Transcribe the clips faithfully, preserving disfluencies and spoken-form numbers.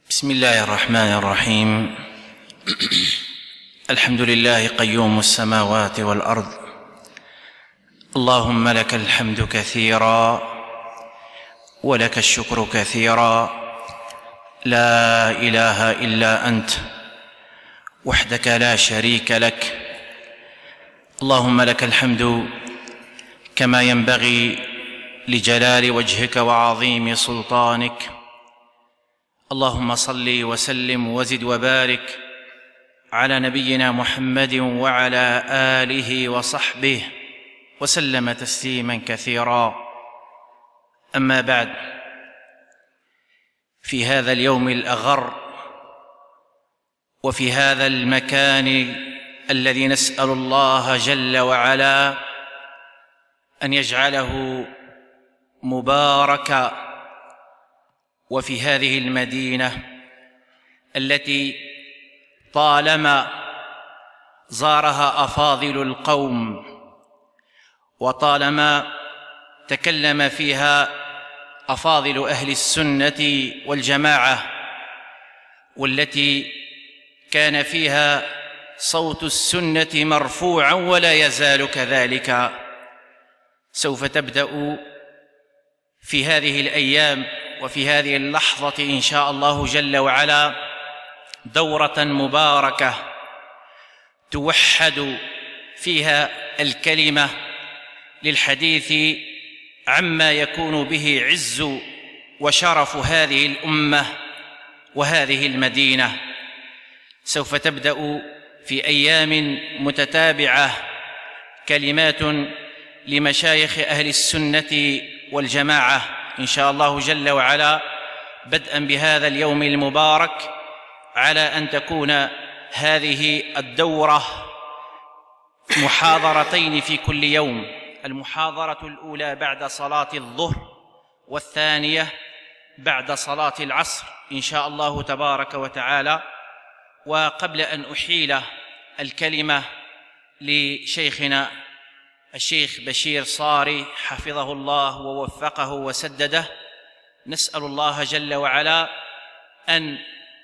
بسم الله الرحمن الرحيم. الحمد لله قيوم السماوات والأرض، اللهم لك الحمد كثيرا ولك الشكر كثيرا، لا إله إلا أنت وحدك لا شريك لك. اللهم لك الحمد كما ينبغي لجلال وجهك وعظيم سلطانك. اللهم صل وسلم وزد وبارك على نبينا محمد وعلى آله وصحبه وسلم تسليما كثيرا. أما بعد، في هذا اليوم الأغر وفي هذا المكان الذي نسأل الله جل وعلا أن يجعله مباركا، وفي هذه المدينة التي طالما زارها أفاضل القوم وطالما تكلم فيها أفاضل أهل السنة والجماعة، والتي كان فيها صوت السنة مرفوعا ولا يزال كذلك، سوف تبدأ في هذه الأيام وفي هذه اللحظة إن شاء الله جل وعلا دورة مباركة توحد فيها الكلمة للحديث عما يكون به عز وشرف هذه الأمة وهذه المدينة. سوف تبدأ في أيام متتابعة كلمات لمشايخ أهل السنة والجماعة إن شاء الله جل وعلا، بدءا بهذا اليوم المبارك، على أن تكون هذه الدورة محاضرتين في كل يوم، المحاضرة الأولى بعد صلاة الظهر والثانية بعد صلاة العصر إن شاء الله تبارك وتعالى. وقبل أن أحيل الكلمة لشيخنا الشيخ بشير صاري حفظه الله ووفقه وسدده، نسأل الله جل وعلا أن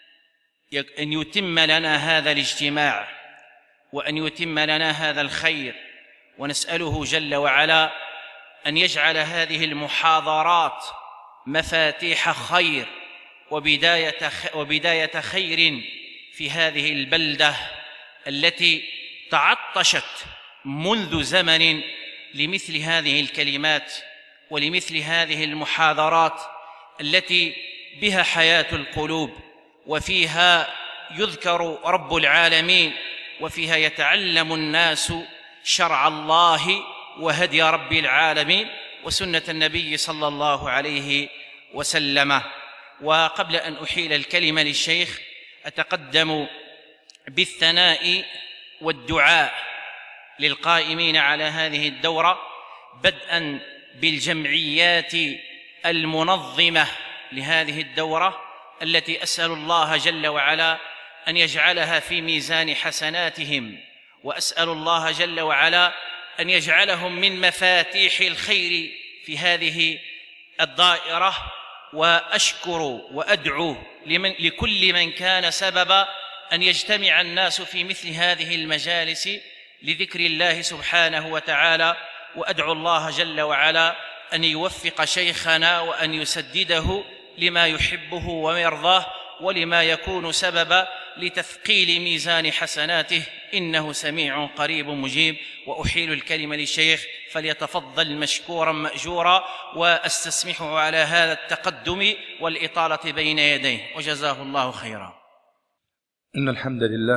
أن يتم لنا هذا الاجتماع وأن يتم لنا هذا الخير، ونسأله جل وعلا أن يجعل هذه المحاضرات مفاتيح خير وبداية وبداية خير في هذه البلدة التي تعطشت منذ زمن لمثل هذه الكلمات ولمثل هذه المحاضرات التي بها حياة القلوب، وفيها يذكر رب العالمين، وفيها يتعلم الناس شرع الله وهدي رب العالمين وسنة النبي صلى الله عليه وسلم. وقبل أن أحيل الكلمة للشيخ أتقدم بالثناء والدعاء للقائمين على هذه الدورة، بدءا بالجمعيات المنظمة لهذه الدورة التي أسأل الله جل وعلا أن يجعلها في ميزان حسناتهم، وأسأل الله جل وعلا أن يجعلهم من مفاتيح الخير في هذه الدائرة. وأشكر وأدعو لمن لكل من كان سببا أن يجتمع الناس في مثل هذه المجالس لذكر الله سبحانه وتعالى، وأدعو الله جل وعلا أن يوفق شيخنا وأن يسدده لما يحبه ويرضاه ولما يكون سببا لتثقيل ميزان حسناته، إنه سميع قريب مجيب. وأحيل الكلمة للشيخ فليتفضل مشكورا مأجورا، وأستسمحه على هذا التقدم والإطالة بين يديه، وجزاه الله خيرا. إن الحمد لله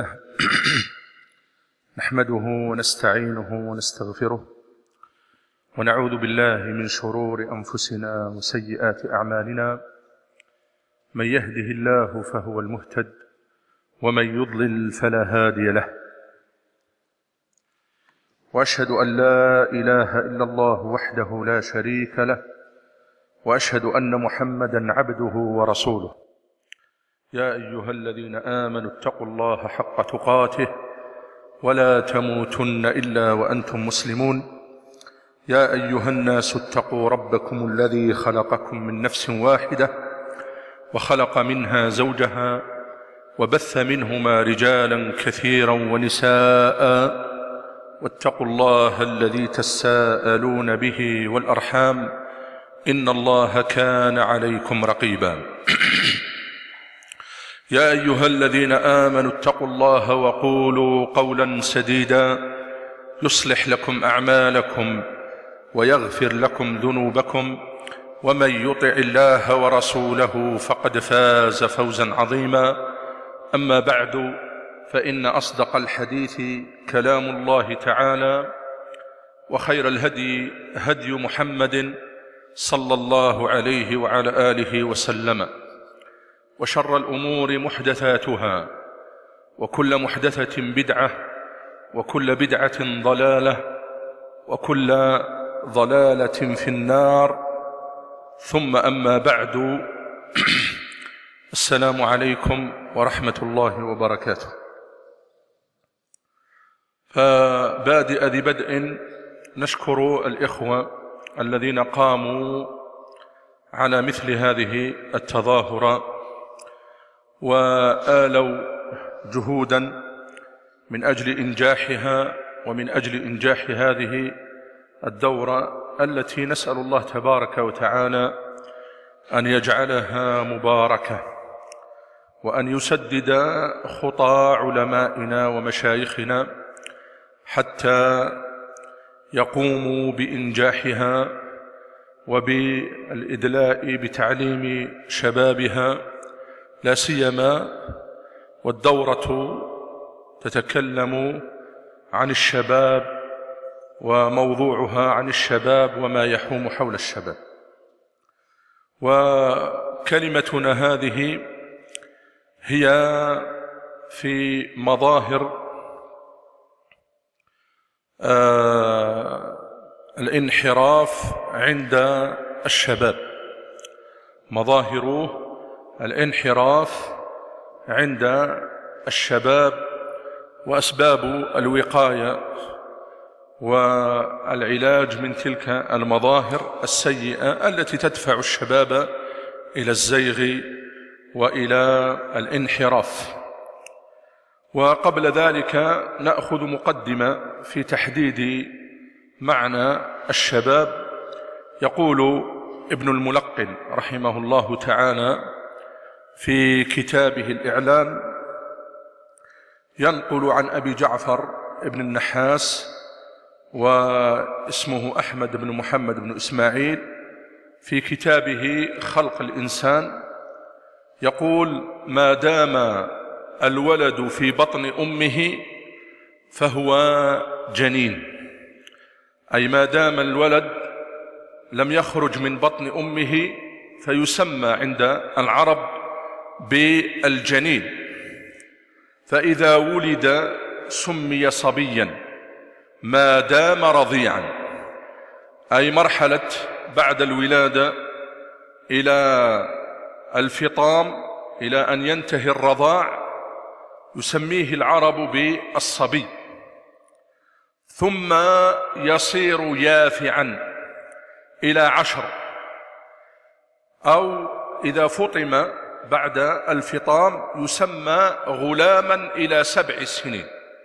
نحمده ونستعينه ونستغفره، ونعوذ بالله من شرور أنفسنا وسيئات أعمالنا. من يهده الله فهو المهتد، ومن يضلل فلا هادي له. وأشهد أن لا إله إلا الله وحده لا شريك له، وأشهد أن محمدًا عبده ورسوله. يا أيها الذين آمنوا اتقوا الله حق تقاته ولا تموتن إلا وأنتم مسلمون. يا أيها الناس اتقوا ربكم الذي خلقكم من نفس واحدة وخلق منها زوجها وبث منهما رجالا كثيرا ونساء واتقوا الله الذي تساءلون به والأرحام إن الله كان عليكم رقيبا يا أيها الذين آمنوا اتقوا الله وقولوا قولا سديدا يصلح لكم أعمالكم ويغفر لكم ذنوبكم ومن يطع الله ورسوله فقد فاز فوزا عظيما أما بعد فإن أصدق الحديث كلام الله تعالى وخير الهدي هدي محمد صلى الله عليه وعلى آله وسلم وشر الأمور محدثاتها وكل محدثة بدعة وكل بدعة ضلالة وكل ضلالة في النار ثم أما بعد السلام عليكم ورحمة الله وبركاته. فبادئ ذي بدء نشكر الإخوة الذين قاموا على مثل هذه التظاهرة وآلوا جهودا من أجل إنجاحها ومن أجل إنجاح هذه الدورة التي نسأل الله تبارك وتعالى أن يجعلها مباركة وأن يسدد خطى علمائنا ومشايخنا حتى يقوموا بإنجاحها وبالإدلاء بتعليم شبابها، لا سيما والدورة تتكلم عن الشباب وموضوعها عن الشباب وما يحوم حول الشباب. وكلمتنا هذه هي في مظاهر آه الانحراف عند الشباب، مظاهر الانحراف عند الشباب وأسباب الوقاية والعلاج من تلك المظاهر السيئة التي تدفع الشباب إلى الزيغ وإلى الانحراف. وقبل ذلك نأخذ مقدمة في تحديد معنى الشباب. يقول ابن الملقن رحمه الله تعالى في كتابه الإعلام، ينقل عن أبي جعفر ابن النحاس واسمه أحمد بن محمد بن إسماعيل في كتابه خلق الإنسان، يقول: ما دام الولد في بطن أمه فهو جنين، أي ما دام الولد لم يخرج من بطن أمه فيسمى عند العرب بالجنين. فإذا ولد سمي صبيا ما دام رضيعا، أي مرحلة بعد الولادة إلى الفطام إلى أن ينتهي الرضاع يسميه العرب بالصبي، ثم يصير يافعا إلى عشر، أو إذا فطم بعد الفطام يسمى غلاما إلى سبع سنين.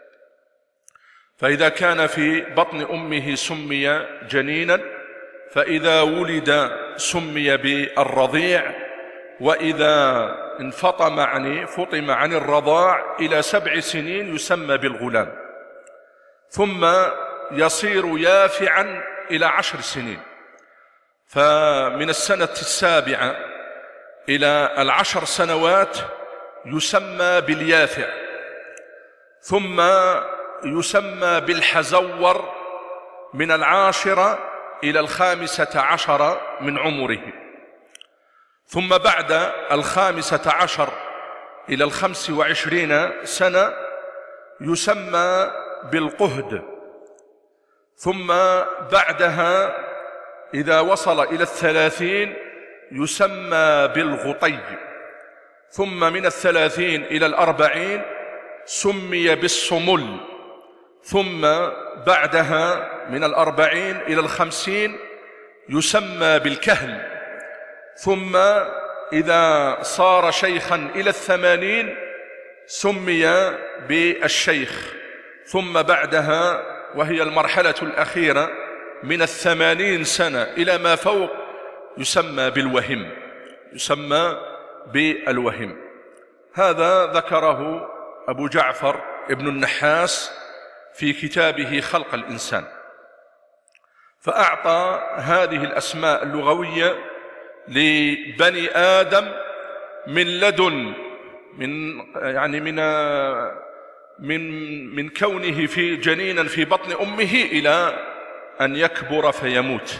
فإذا كان في بطن أمه سمي جنينا، فإذا ولد سمي بالرضيع، وإذا انفطم يعني فطم عن الرضاع إلى سبع سنين يسمى بالغلام، ثم يصير يافعا إلى عشر سنين. فمن السنة السابعة إلى العشر سنوات يسمى باليافع، ثم يسمى بالحزور من العاشرة إلى الخامسة عشر من عمره، ثم بعد الخامسة عشر إلى الخمس وعشرين سنة يسمى بالقهد، ثم بعدها إذا وصل إلى الثلاثين يسمى بالغطي، ثم من الثلاثين إلى الأربعين سمي بالصمل، ثم بعدها من الأربعين إلى الخمسين يسمى بالكهل، ثم إذا صار شيخا إلى الثمانين سمي بالشيخ، ثم بعدها وهي المرحلة الأخيرة من الثمانين سنة إلى ما فوق يسمى بالوهم، يسمى بالوهم. هذا ذكره أبو جعفر ابن النحاس في كتابه خلق الإنسان، فأعطى هذه الأسماء اللغوية لبني آدم من لدن من يعني من من من كونه في جنينا في بطن أمه إلى أن يكبر فيموت.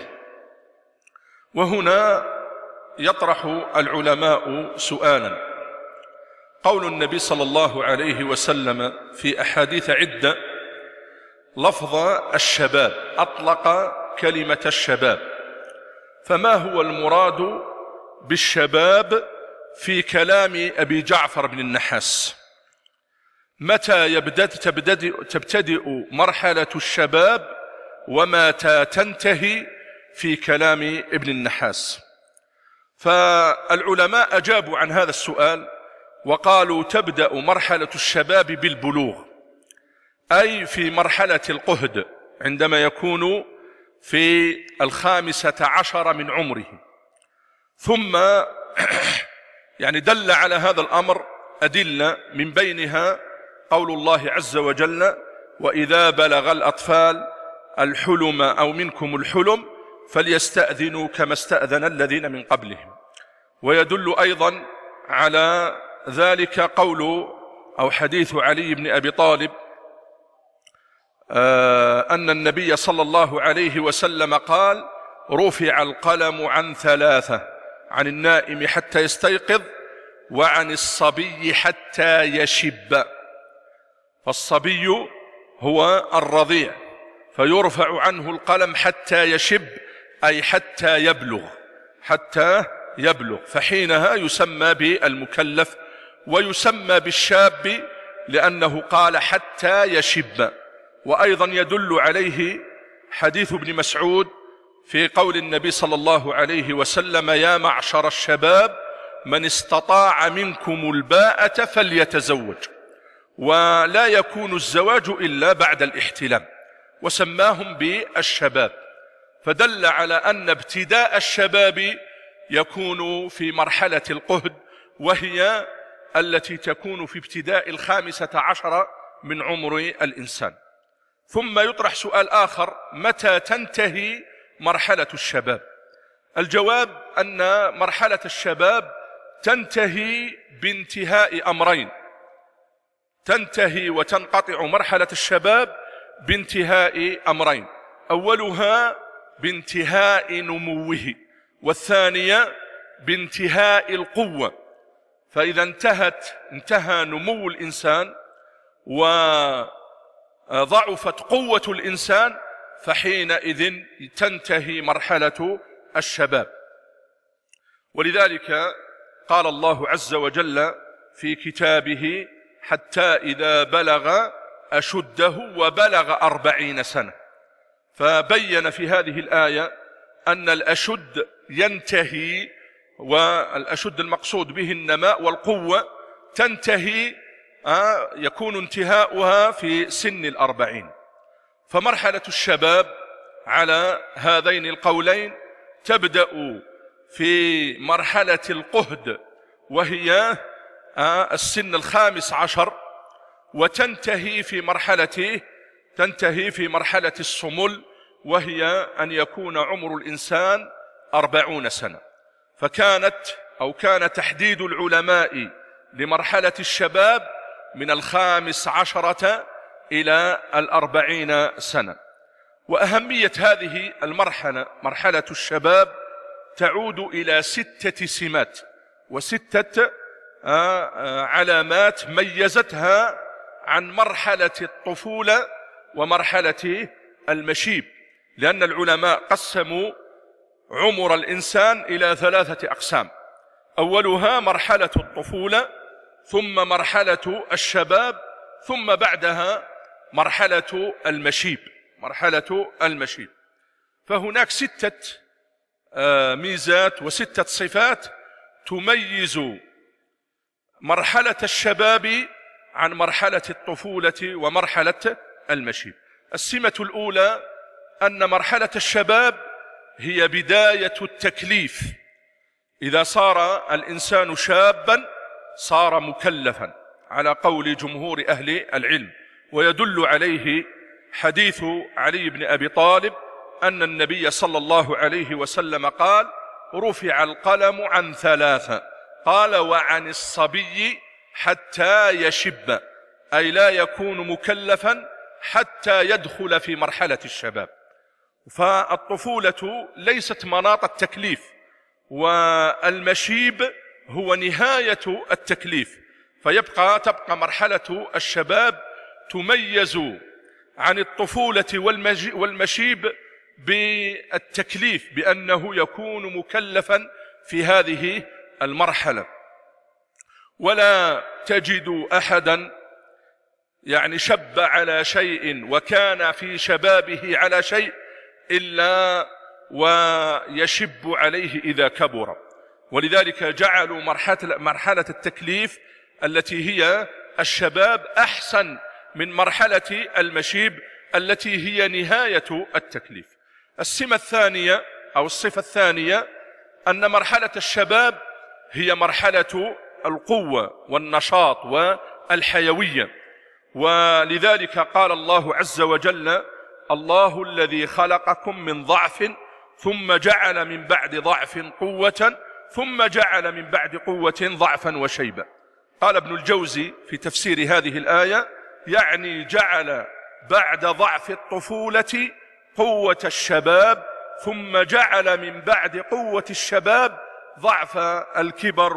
وهنا يطرح العلماء سؤالا: قول النبي صلى الله عليه وسلم في أحاديث عدة لفظ الشباب، أطلق كلمة الشباب، فما هو المراد بالشباب في كلام أبي جعفر بن النحاس؟ متى يبدأ تبتدئ, تبتدئ مرحلة الشباب ومتى تنتهي في كلام ابن النحاس؟ فالعلماء أجابوا عن هذا السؤال وقالوا: تبدأ مرحلة الشباب بالبلوغ، أي في مرحلة القهد، عندما يكون في الخامسة عشر من عمره. ثم يعني دل على هذا الأمر أدلة، من بينها قول الله عز وجل: وإذا بلغ الأطفال الحلم أو منكم الحلم فليستأذنوا كما استأذن الذين من قبلهم. ويدل أيضا على ذلك قول أو حديث علي بن أبي طالب أن النبي صلى الله عليه وسلم قال: رفع القلم عن ثلاثة، عن النائم حتى يستيقظ، وعن الصبي حتى يشب. فالصبي هو الرضيع، فيرفع عنه القلم حتى يشب، أي حتى يبلغ، حتى يبلغ، فحينها يسمى بالمكلف، ويسمى بالشاب لأنه قال حتى يشب. وأيضا يدل عليه حديث ابن مسعود في قول النبي صلى الله عليه وسلم: يا معشر الشباب من استطاع منكم الباءة فليتزوج. ولا يكون الزواج إلا بعد الاحتلام، وسماهم بالشباب، فدل على أن ابتداء الشباب يكون في مرحلة القهد، وهي التي تكون في ابتداء الخامسة عشر من عمر الإنسان. ثم يطرح سؤال آخر: متى تنتهي مرحلة الشباب؟ الجواب أن مرحلة الشباب تنتهي بانتهاء أمرين، تنتهي وتنقطع مرحلة الشباب بانتهاء أمرين: أولها بانتهاء نموه، والثانية بانتهاء القوة. فإذا انتهت انتهى نمو الإنسان وضعفت قوة الإنسان، فحينئذ تنتهي مرحلة الشباب. ولذلك قال الله عز وجل في كتابه: حتى إذا بلغ أشده وبلغ أربعين سنة. فبين في هذه الآية أن الأشد ينتهي، والأشد المقصود به النماء والقوة، تنتهي يكون انتهاؤها في سن الأربعين. فمرحلة الشباب على هذين القولين تبدأ في مرحلة القهد، وهي السن الخامس عشر، وتنتهي في مرحلة تنتهي في مرحلة الصمل، وهي أن يكون عمر الإنسان أربعون سنة. فكانت أو كان تحديد العلماء لمرحلة الشباب من الخامس عشرة إلى الأربعين سنة. وأهمية هذه المرحلة مرحلة الشباب تعود إلى ستة سمات وستة علامات ميزتها عن مرحلة الطفولة ومرحلة المشيب، لأن العلماء قسموا عمر الإنسان إلى ثلاثة أقسام: أولها مرحلة الطفولة، ثم مرحلة الشباب، ثم بعدها مرحلة المشيب مرحلة المشيب. فهناك ستة ميزات وستة صفات تميز مرحلة الشباب عن مرحلة الطفولة ومرحلة المشيب. السمة الأولى أن مرحلة الشباب هي بداية التكليف. إذا صار الإنسان شابا صار مكلفا على قول جمهور أهل العلم، ويدل عليه حديث علي بن أبي طالب أن النبي صلى الله عليه وسلم قال: رفع القلم عن ثلاثة، قال: وعن الصبي حتى يشب، أي لا يكون مكلفا حتى يدخل في مرحلة الشباب. فالطفولة ليست مناط التكليف، والمشيب هو نهاية التكليف، فيبقى تبقى مرحلة الشباب تميز عن الطفولة والمشيب بالتكليف، بأنه يكون مكلفا في هذه المرحلة. ولا تجد أحدا يعني شب على شيء وكان في شبابه على شيء إلا ويشب عليه إذا كبر. ولذلك جعلوا مرحلة, مرحلة التكليف التي هي الشباب أحسن من مرحلة المشيب التي هي نهاية التكليف. السمة الثانية أو الصفة الثانية أن مرحلة الشباب هي مرحلة القوة والنشاط والحيوية، ولذلك قال الله عز وجل: الله الذي خلقكم من ضعف ثم جعل من بعد ضعف قوة ثم جعل من بعد قوة ضعفا وشيبا. قال ابن الجوزي في تفسير هذه الآية: يعني جعل بعد ضعف الطفولة قوة الشباب، ثم جعل من بعد قوة الشباب ضعف الكبر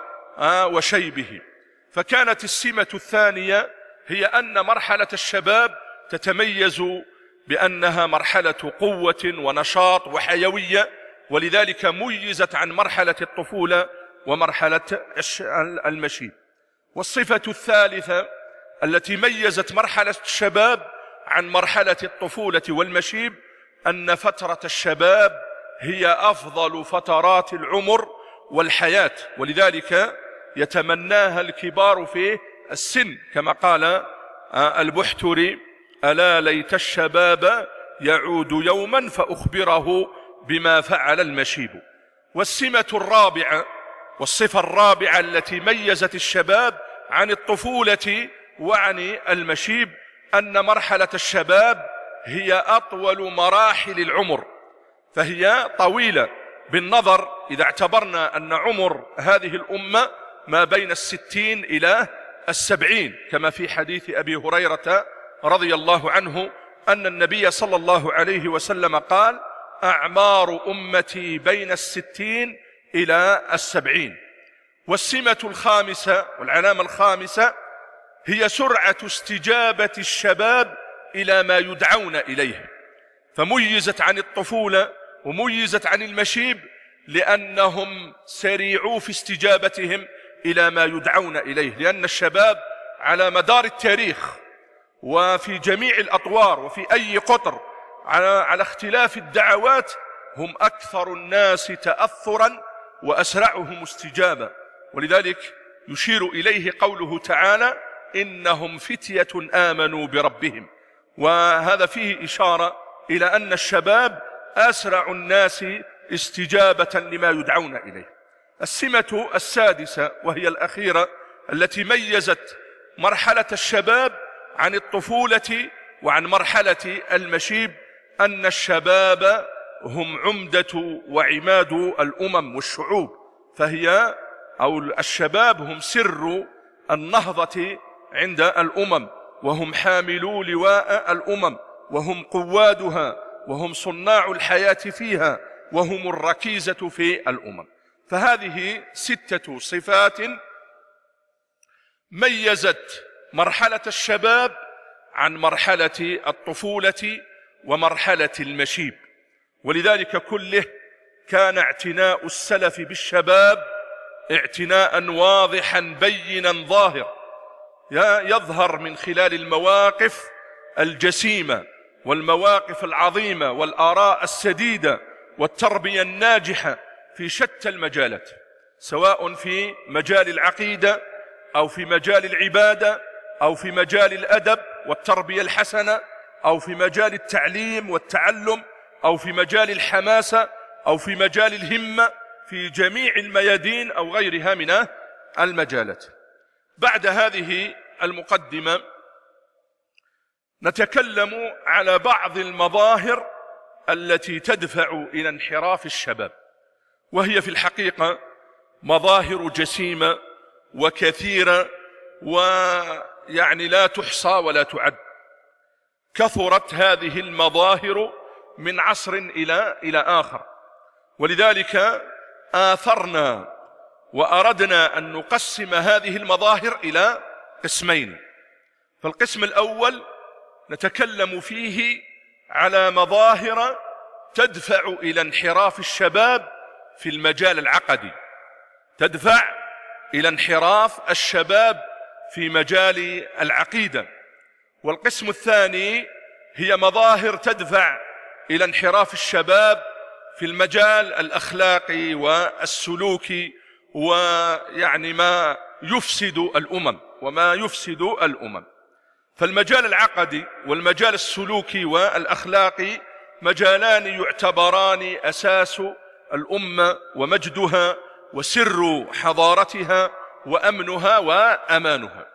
وشيبه. فكانت السمة الثانية هي أن مرحلة الشباب تتميز بأنها مرحلة قوة ونشاط وحيوية، ولذلك ميزت عن مرحلة الطفولة ومرحلة المشيب. والصفة الثالثة التي ميزت مرحلة الشباب عن مرحلة الطفولة والمشيب أن فترة الشباب هي أفضل فترات العمر والحياة، ولذلك يتمناها الكبار في السن، كما قال البحتري: ألا ليت الشباب يعود يوما فأخبره بما فعل المشيب. والسمة الرابعة والصفة الرابعة التي ميزت الشباب عن الطفولة وعن المشيب أن مرحلة الشباب هي أطول مراحل العمر، فهي طويلة بالنظر إذا اعتبرنا أن عمر هذه الأمة ما بين الستين إلى السبعين، كما في حديث أبي هريرة رضي الله عنه أن النبي صلى الله عليه وسلم قال: أعمار أمتي بين الستين إلى السبعين. والسمة الخامسة والعلامة الخامسة هي سرعة استجابة الشباب إلى ما يدعون إليه، فميزت عن الطفولة وميزت عن المشيب لأنهم سريعوا في استجابتهم إلى ما يدعون إليه، لأن الشباب على مدار التاريخ وفي جميع الأطوار وفي أي قطر على, على اختلاف الدعوات هم أكثر الناس تأثرا وأسرعهم استجابة، ولذلك يشير إليه قوله تعالى: إنهم فتية آمنوا بربهم. وهذا فيه إشارة إلى أن الشباب أسرع الناس استجابة لما يدعون إليه. السمة السادسة وهي الأخيرة التي ميزت مرحلة الشباب عن الطفولة وعن مرحلة المشيب أن الشباب هم عمدة وعماد الأمم والشعوب، فهي أو الشباب هم سر النهضة عند الأمم، وهم حاملو لواء الأمم، وهم قوادها، وهم صناع الحياة فيها، وهم الركيزة في الأمم. فهذه ستة صفات ميزت مرحلة الشباب عن مرحلة الطفولة ومرحلة المشيب، ولذلك كله كان اعتناء السلف بالشباب اعتناء واضحا بينا ظاهر يظهر من خلال المواقف الجسيمة والمواقف العظيمة والآراء السديدة والتربية الناجحة في شتى المجالات. سواء في مجال العقيدة أو في مجال العبادة أو في مجال الأدب والتربية الحسنة أو في مجال التعليم والتعلم أو في مجال الحماسة أو في مجال الهمة، في جميع الميادين أو غيرها من المجالات. بعد هذه المقدمة نتكلم على بعض المظاهر التي تدفع إلى انحراف الشباب، وهي في الحقيقة مظاهر جسيمة وكثيرة ويعني لا تحصى ولا تعد. كثرت هذه المظاهر من عصر إلى إلى آخر، ولذلك آثرنا وأردنا أن نقسم هذه المظاهر إلى قسمين. فالقسم الأول نتكلم فيه على مظاهر تدفع إلى انحراف الشباب في المجال العقدي، تدفع إلى انحراف الشباب في مجال العقيدة. والقسم الثاني هي مظاهر تدفع إلى انحراف الشباب في المجال الأخلاقي والسلوكي، ويعني ما يفسد الأمم وما يفسد الأمم. فالمجال العقدي والمجال السلوكي والأخلاقي مجالان يعتبران أساس الأمة ومجدها وسر حضارتها وأمنها وأمانها.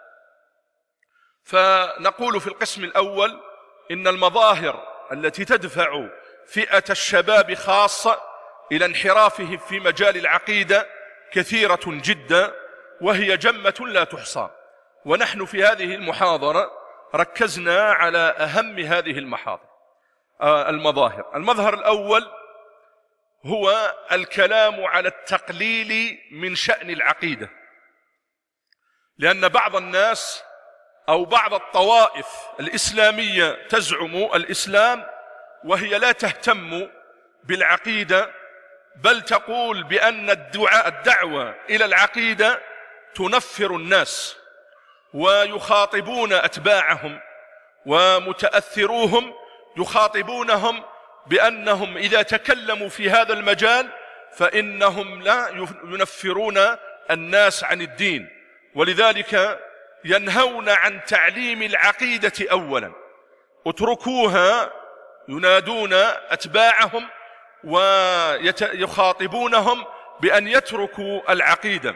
فنقول في القسم الأول إن المظاهر التي تدفع فئة الشباب خاصة إلى انحرافه في مجال العقيدة كثيرة جدا، وهي جمة لا تحصى. ونحن في هذه المحاضرة ركزنا على أهم هذه المحاضر آه المظاهر. المظهر الأول هو الكلام على التقليل من شأن العقيدة، لأن بعض الناس أو بعض الطوائف الإسلامية تزعم الإسلام وهي لا تهتم بالعقيدة، بل تقول بأن الدعاء الدعوة إلى العقيدة تنفر الناس، ويخاطبون أتباعهم ومتأثروهم يخاطبونهم بأنهم إذا تكلموا في هذا المجال فإنهم لا ينفرون الناس عن الدين، ولذلك ينهون عن تعليم العقيدة أولا. اتركوها، ينادون أتباعهم ويخاطبونهم بأن يتركوا العقيدة،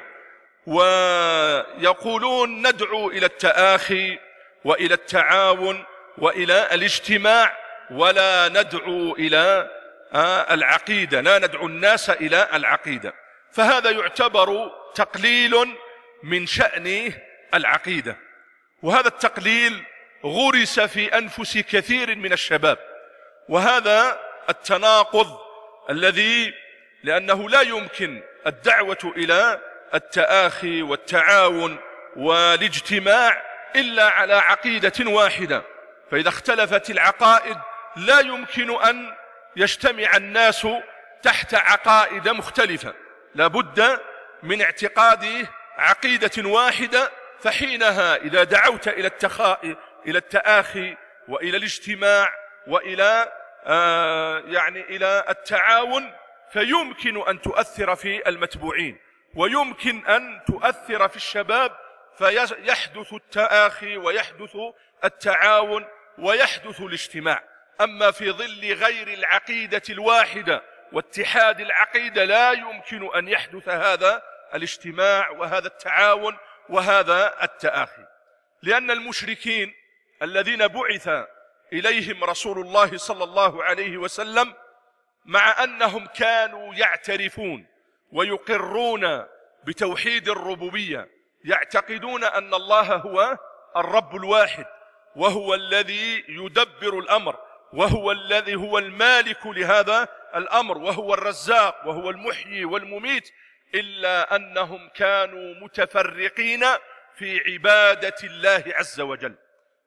ويقولون ندعو إلى التآخي وإلى التعاون وإلى الاجتماع، ولا ندعو إلى العقيدة، لا ندعو الناس إلى العقيدة. فهذا يعتبر تقليل من شأن العقيدة، وهذا التقليل غرس في أنفس كثير من الشباب. وهذا التناقض الذي، لأنه لا يمكن الدعوة إلى التآخي والتعاون والاجتماع إلا على عقيدة واحدة، فإذا اختلفت العقائد لا يمكن أن يجتمع الناس تحت عقائد مختلفة، لا بد من اعتقاد عقيدة واحدة. فحينها إذا دعوت إلى التخاء إلى التآخي وإلى الاجتماع وإلى آه يعني إلى التعاون، فيمكن أن تؤثر في المتبوعين، ويمكن أن تؤثر في الشباب، فيحدث التآخي ويحدث التعاون ويحدث الاجتماع. أما في ظل غير العقيدة الواحدة واتحاد العقيدة لا يمكن أن يحدث هذا الاجتماع وهذا التعاون وهذا التآخي، لأن المشركين الذين بعث إليهم رسول الله صلى الله عليه وسلم، مع أنهم كانوا يعترفون ويقرون بتوحيد الربوبية، يعتقدون أن الله هو الرب الواحد، وهو الذي يدبر الأمر، وهو الذي هو المالك لهذا الأمر، وهو الرزاق، وهو المحيي والمميت، إلا أنهم كانوا متفرقين في عبادة الله عز وجل.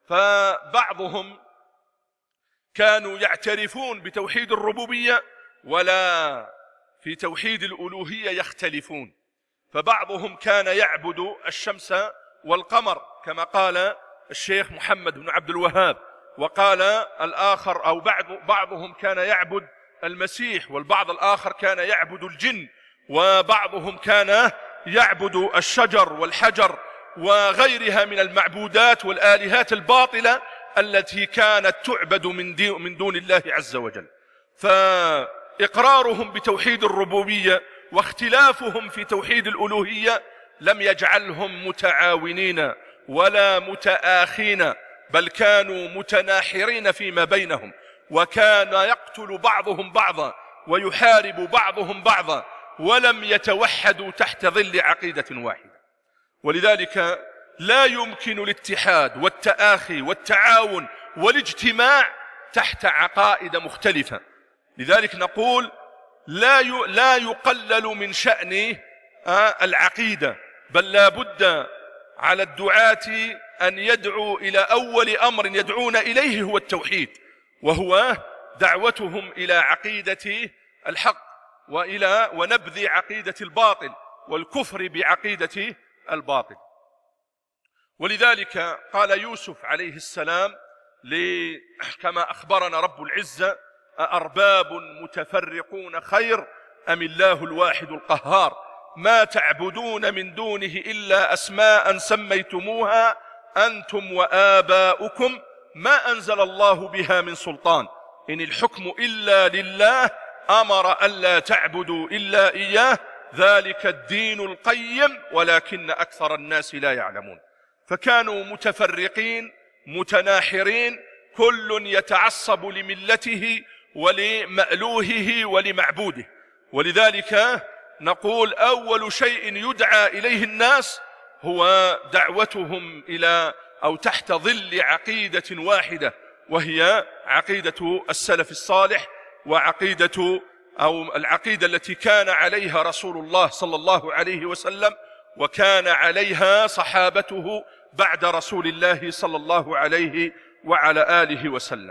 فبعضهم كانوا يعترفون بتوحيد الربوبية ولا في توحيد الألوهية يختلفون. فبعضهم كان يعبد الشمس والقمر كما قال الشيخ محمد بن عبد الوهاب، وقال الآخر أو بعض بعضهم كان يعبد المسيح، والبعض الآخر كان يعبد الجن، وبعضهم كان يعبد الشجر والحجر وغيرها من المعبودات والآلهات الباطلة التي كانت تعبد من دون الله عز وجل. فإقرارهم بتوحيد الربوبية واختلافهم في توحيد الألوهية لم يجعلهم متعاونين ولا متآخين، بل كانوا متناحرين فيما بينهم، وكان يقتل بعضهم بعضا ويحارب بعضهم بعضا، ولم يتوحدوا تحت ظل عقيدة واحدة. ولذلك لا يمكن الاتحاد والتآخي والتعاون والاجتماع تحت عقائد مختلفة. لذلك نقول لا لا يقلل من شأن العقيدة، بل لا بد على الدعاة أن يدعوا إلى أول أمر يدعون إليه هو التوحيد، وهو دعوتهم إلى عقيدة الحق وإلى ونبذ عقيدة الباطل والكفر بعقيدة الباطل. ولذلك قال يوسف عليه السلام كما أخبرنا رب العزة: أأرباب متفرقون خير أم الله الواحد القهار ما تعبدون من دونه إلا أسماء سميتموها أنتم وآباؤكم ما أنزل الله بها من سلطان إن الحكم إلا لله أمر ألا تعبدوا إلا إياه ذلك الدين القيم ولكن أكثر الناس لا يعلمون. فكانوا متفرقين متناحرين، كل يتعصب لملته ولمألوهه ولمعبوده. ولذلك نقول أول شيء يدعى إليه الناس هو دعوتهم إلى أو تحت ظل عقيدة واحدة، وهي عقيدة السلف الصالح، وعقيدة أو العقيدة التي كان عليها رسول الله صلى الله عليه وسلم وكان عليها صحابته بعد رسول الله صلى الله عليه وعلى آله وسلم.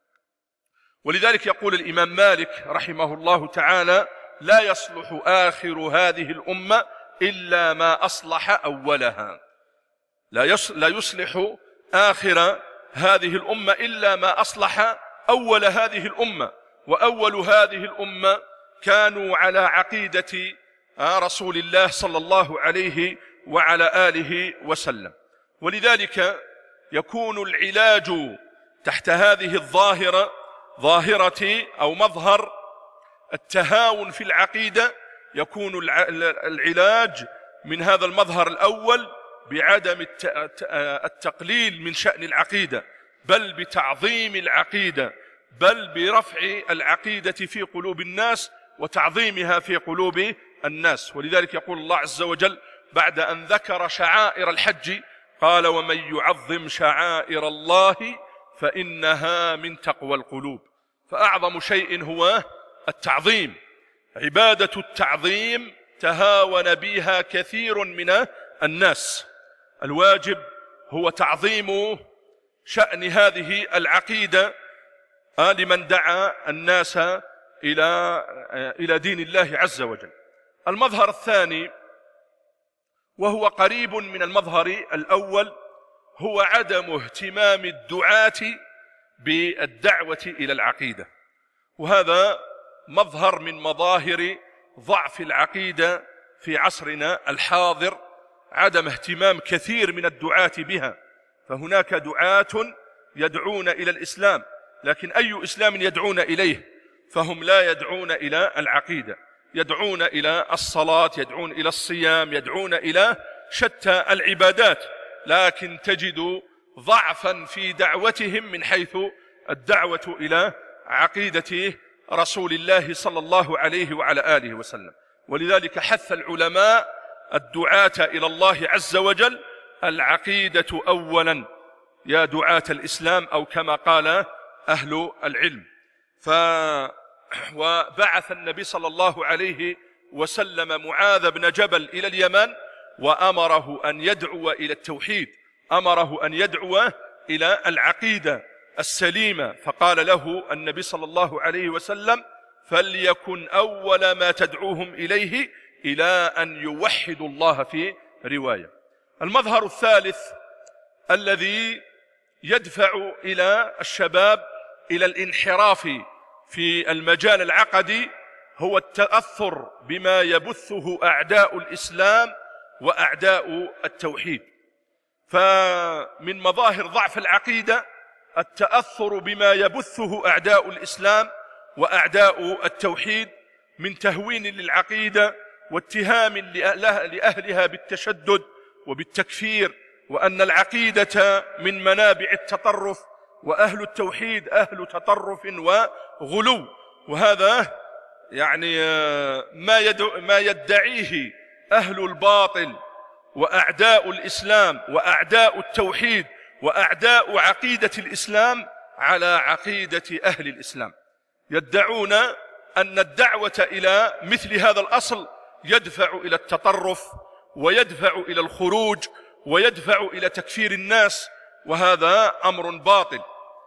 ولذلك يقول الإمام مالك رحمه الله تعالى: لا يصلح آخر هذه الأمة إلا ما أصلح أولها. لا يصلح آخر هذه الأمة إلا ما أصلح أول هذه الأمة، وأول هذه الأمة كانوا على عقيدة رسول الله صلى الله عليه وعلى آله وسلم. ولذلك يكون العلاج تحت هذه الظاهرة ظاهرة أو مظهر التهاون في العقيدة، يكون العلاج من هذا المظهر الأول بعدم التقليل من شأن العقيدة، بل بتعظيم العقيدة، بل برفع العقيدة في قلوب الناس وتعظيمها في قلوب الناس. ولذلك يقول الله عز وجل بعد أن ذكر شعائر الحج قال: ومن يعظم شعائر الله فإنها من تقوى القلوب. فأعظم شيء هو التعظيم. عبادة التعظيم تهاون بها كثير من الناس. الواجب هو تعظيم شأن هذه العقيدة لمن دعا الناس إلى إلى دين الله عز وجل. المظهر الثاني وهو قريب من المظهر الأول هو عدم اهتمام الدعاة بالدعوة إلى العقيدة، وهذا مظهر من مظاهر ضعف العقيدة في عصرنا الحاضر، عدم اهتمام كثير من الدعاة بها. فهناك دعاة يدعون إلى الإسلام، لكن أي إسلام يدعون إليه؟ فهم لا يدعون إلى العقيدة، يدعون إلى الصلاة، يدعون إلى الصيام، يدعون إلى شتى العبادات، لكن تجد ضعفا في دعوتهم من حيث الدعوة إلى عقيدة رسول الله صلى الله عليه وعلى آله وسلم. ولذلك حث العلماء الدعاة إلى الله عز وجل: العقيدة أولا يا دعاة الإسلام، أو كما قال أهل العلم. ف وبعث النبي صلى الله عليه وسلم معاذ بن جبل إلى اليمن وأمره أن يدعو إلى التوحيد، أمره أن يدعو إلى العقيدة السليمة. فقال له النبي صلى الله عليه وسلم: فليكن أول ما تدعوهم إليه إلى أن يوحدوا الله في رواية. المظهر الثالث الذي يدفع إلى الشباب إلى الانحراف في المجال العقدي هو التأثر بما يبثه أعداء الإسلام وأعداء التوحيد. فمن مظاهر ضعف العقيدة التأثر بما يبثه أعداء الإسلام وأعداء التوحيد من تهوين للعقيدة واتهام لأهلها بالتشدد وبالتكفير، وأن العقيدة من منابع التطرف، وأهل التوحيد أهل تطرف وغلو. وهذا يعني ما يدعو ما يدعيه أهل الباطل وأعداء الإسلام وأعداء التوحيد وأعداء عقيدة الإسلام على عقيدة أهل الإسلام. يدعون أن الدعوة إلى مثل هذا الأصل يدفع إلى التطرف ويدفع إلى الخروج ويدفع إلى تكفير الناس، وهذا أمر باطل.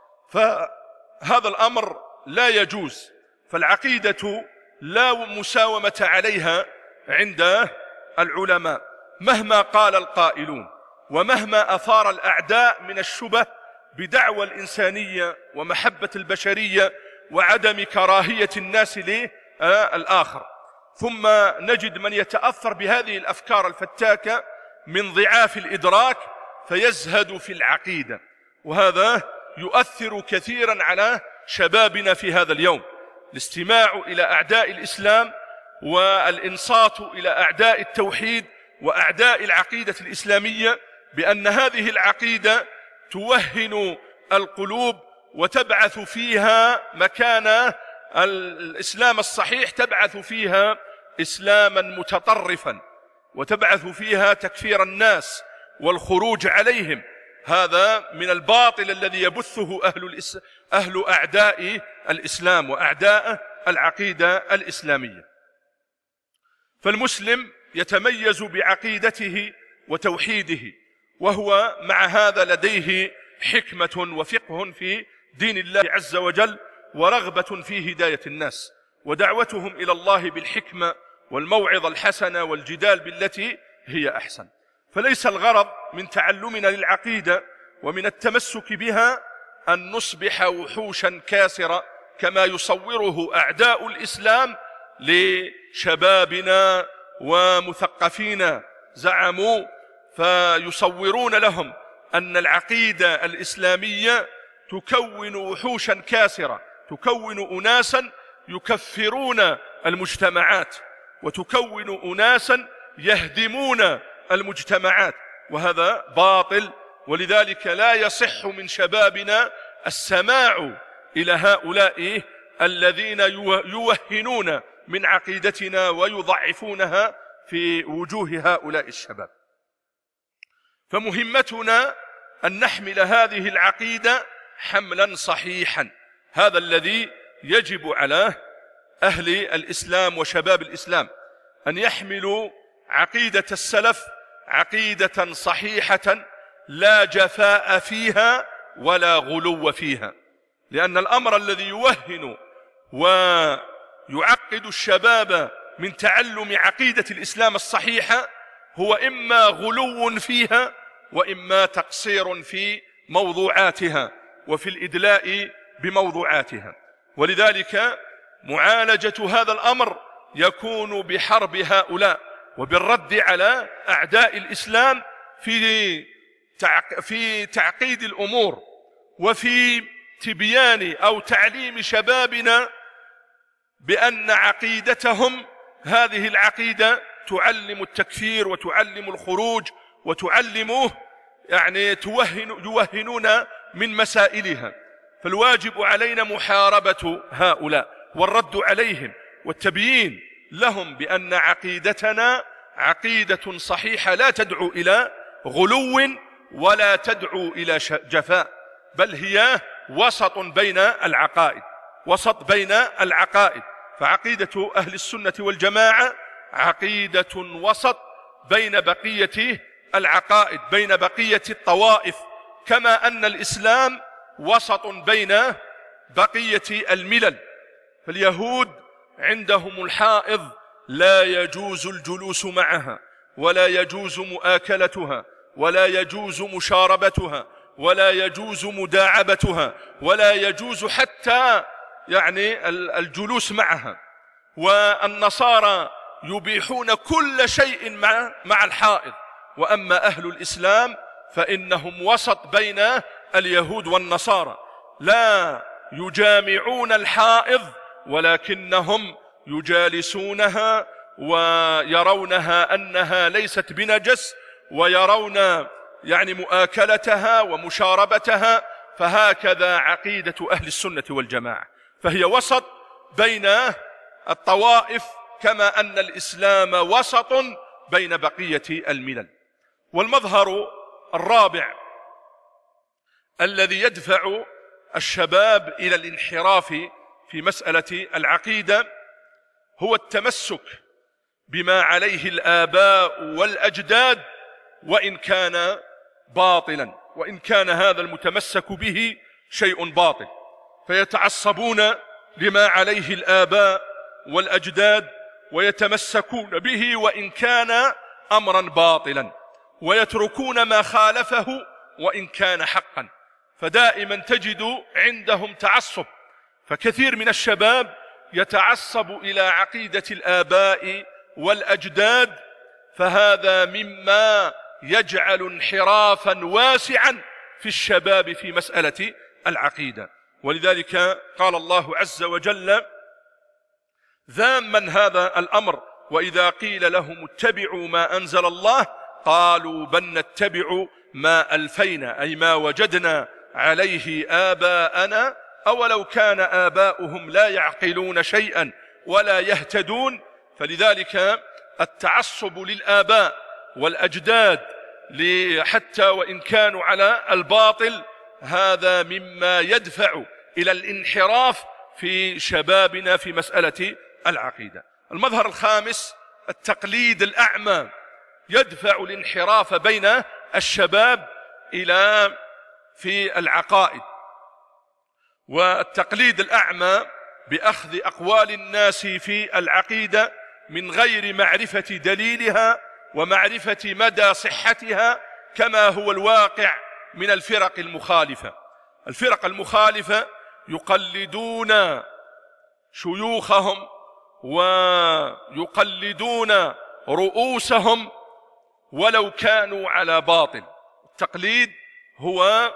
فهذا الأمر لا يجوز، فالعقيدة لا مساومة عليها عند العلماء مهما قال القائلون ومهما أثار الأعداء من الشبه بدعوى الإنسانية ومحبة البشرية وعدم كراهية الناس للآخر. ثم نجد من يتأثر بهذه الأفكار الفتاكة من ضعاف الإدراك فيزهد في العقيدة، وهذا يؤثر كثيرا على شبابنا في هذا اليوم. الاستماع إلى أعداء الإسلام والإنصات إلى أعداء التوحيد وأعداء العقيدة الإسلامية بأن هذه العقيدة توهن القلوب وتبعث فيها مكان الإسلام الصحيح، تبعث فيها إسلاما متطرفا وتبعث فيها تكفير الناس والخروج عليهم. هذا من الباطل الذي يبثه أهل, الإس... أهل أعداء الإسلام وأعداء العقيدة الإسلامية. فالمسلم يتميز بعقيدته وتوحيده، وهو مع هذا لديه حكمة وفقه في دين الله عز وجل ورغبة في هداية الناس ودعوتهم إلى الله بالحكمة والموعظة الحسنة والجدال بالتي هي أحسن. فليس الغرض من تعلمنا للعقيدة ومن التمسك بها أن نصبح وحوشا كاسرة كما يصوره أعداء الإسلام لشبابنا ومثقفين. زعموا فيصورون لهم أن العقيدة الإسلامية تكون وحوشا كاسرة، تكون أناسا يكفرون المجتمعات وتكون أناسا يهدمون المجتمعات، وهذا باطل. ولذلك لا يصح من شبابنا السماع إلى هؤلاء الذين يوهنون من عقيدتنا ويضعفونها في وجوه هؤلاء الشباب. فمهمتنا أن نحمل هذه العقيدة حملا صحيحا، هذا الذي يجب على أهل الإسلام وشباب الإسلام، أن يحملوا عقيدة السلف عقيدة صحيحة لا جفاء فيها ولا غلو فيها. لأن الأمر الذي يوهن ويعقد الشباب من تعلم عقيدة الإسلام الصحيحة هو إما غلو فيها وإما تقصير في موضوعاتها وفي الإدلاء بموضوعاتها. ولذلك معالجة هذا الأمر يكون بحرب هؤلاء وبالرد على أعداء الإسلام في في تعقيد الأمور وفي تبيان أو تعليم شبابنا بأن عقيدتهم هذه العقيدة تعلم التكفير وتعلم الخروج وتعلم يعني توهن يوهنون من مسائلها. فالواجب علينا محاربة هؤلاء والرد عليهم والتبيين لهم بأن عقيدتنا عقيدة صحيحة لا تدعو إلى غلو ولا تدعو إلى جفاء، بل هي وسط بين العقائد، وسط بين العقائد. فعقيدة أهل السنة والجماعة عقيدة وسط بين بقية العقائد، بين بقية الطوائف، كما أن الإسلام وسط بين بقية الملل. فاليهود عندهم الحائض لا يجوز الجلوس معها ولا يجوز مؤاكلتها ولا يجوز مشاربتها ولا يجوز مداعبتها ولا يجوز حتى يعني الجلوس معها. والنصارى يبيحون كل شيء مع, مع الحائض. وأما أهل الإسلام فإنهم وسط بين اليهود والنصارى، لا يجامعون الحائض ولكنهم يجالسونها ويرونها أنها ليست بنجس، ويرون يعني مؤاكلتها ومشاربتها. فهكذا عقيدة أهل السنة والجماعة، فهي وسط بين الطوائف، كما أن الإسلام وسط بين بقية الملل. والمظهر الرابع الذي يدفع الشباب إلى الانحراف في مسألة العقيدة هو التمسك بما عليه الآباء والأجداد، وإن كان باطلا، وإن كان هذا المتمسك به شيء باطل، فيتعصبون لما عليه الآباء والأجداد ويتمسكون به وإن كان أمرا باطلا، ويتركون ما خالفه وإن كان حقا. فدائما تجد عندهم تعصب، فكثير من الشباب يتعصب إلى عقيدة الآباء والأجداد، فهذا مما يجعل انحرافا واسعا في الشباب في مسألة العقيدة. ولذلك قال الله عز وجل ذاما هذا الأمر: وإذا قيل لهم اتبعوا ما أنزل الله قالوا بل نتبع ما ألفينا، أي ما وجدنا عليه آباءنا أولو كان آباؤهم لا يعقلون شيئا ولا يهتدون. فلذلك التعصب للآباء والأجداد حتى وإن كانوا على الباطل هذا مما يدفع إلى الانحراف في شبابنا في مسألة العقيدة. المظهر الخامس التقليد الأعمى يدفع الانحراف بين الشباب إلى في العقائد. والتقليد الأعمى بأخذ أقوال الناس في العقيدة من غير معرفة دليلها ومعرفة مدى صحتها، كما هو الواقع من الفرق المخالفة. الفرق المخالفة يقلدون شيوخهم ويقلدون رؤوسهم ولو كانوا على باطل. التقليد هو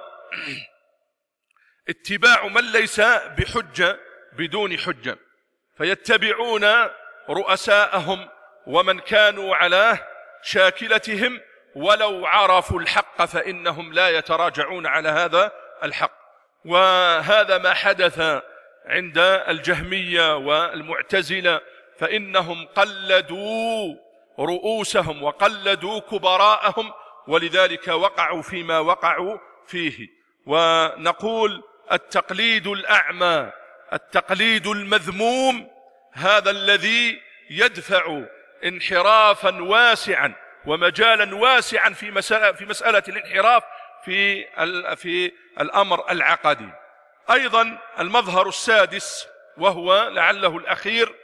اتباع من ليس بحجة بدون حجة، فيتبعون رؤساءهم ومن كانوا على شاكلتهم ولو عرفوا الحق فإنهم لا يتراجعون على هذا الحق. وهذا ما حدث عند الجهمية والمعتزلة، فإنهم قلدوا رؤوسهم وقلدوا كبراءهم، ولذلك وقعوا فيما وقعوا فيه. ونقول التقليد الأعمى، التقليد المذموم، هذا الذي يدفع انحرافا واسعا ومجالا واسعا في مسألة, في مسألة الانحراف في, في الأمر العقدي. أيضا المظهر السادس وهو لعله الأخير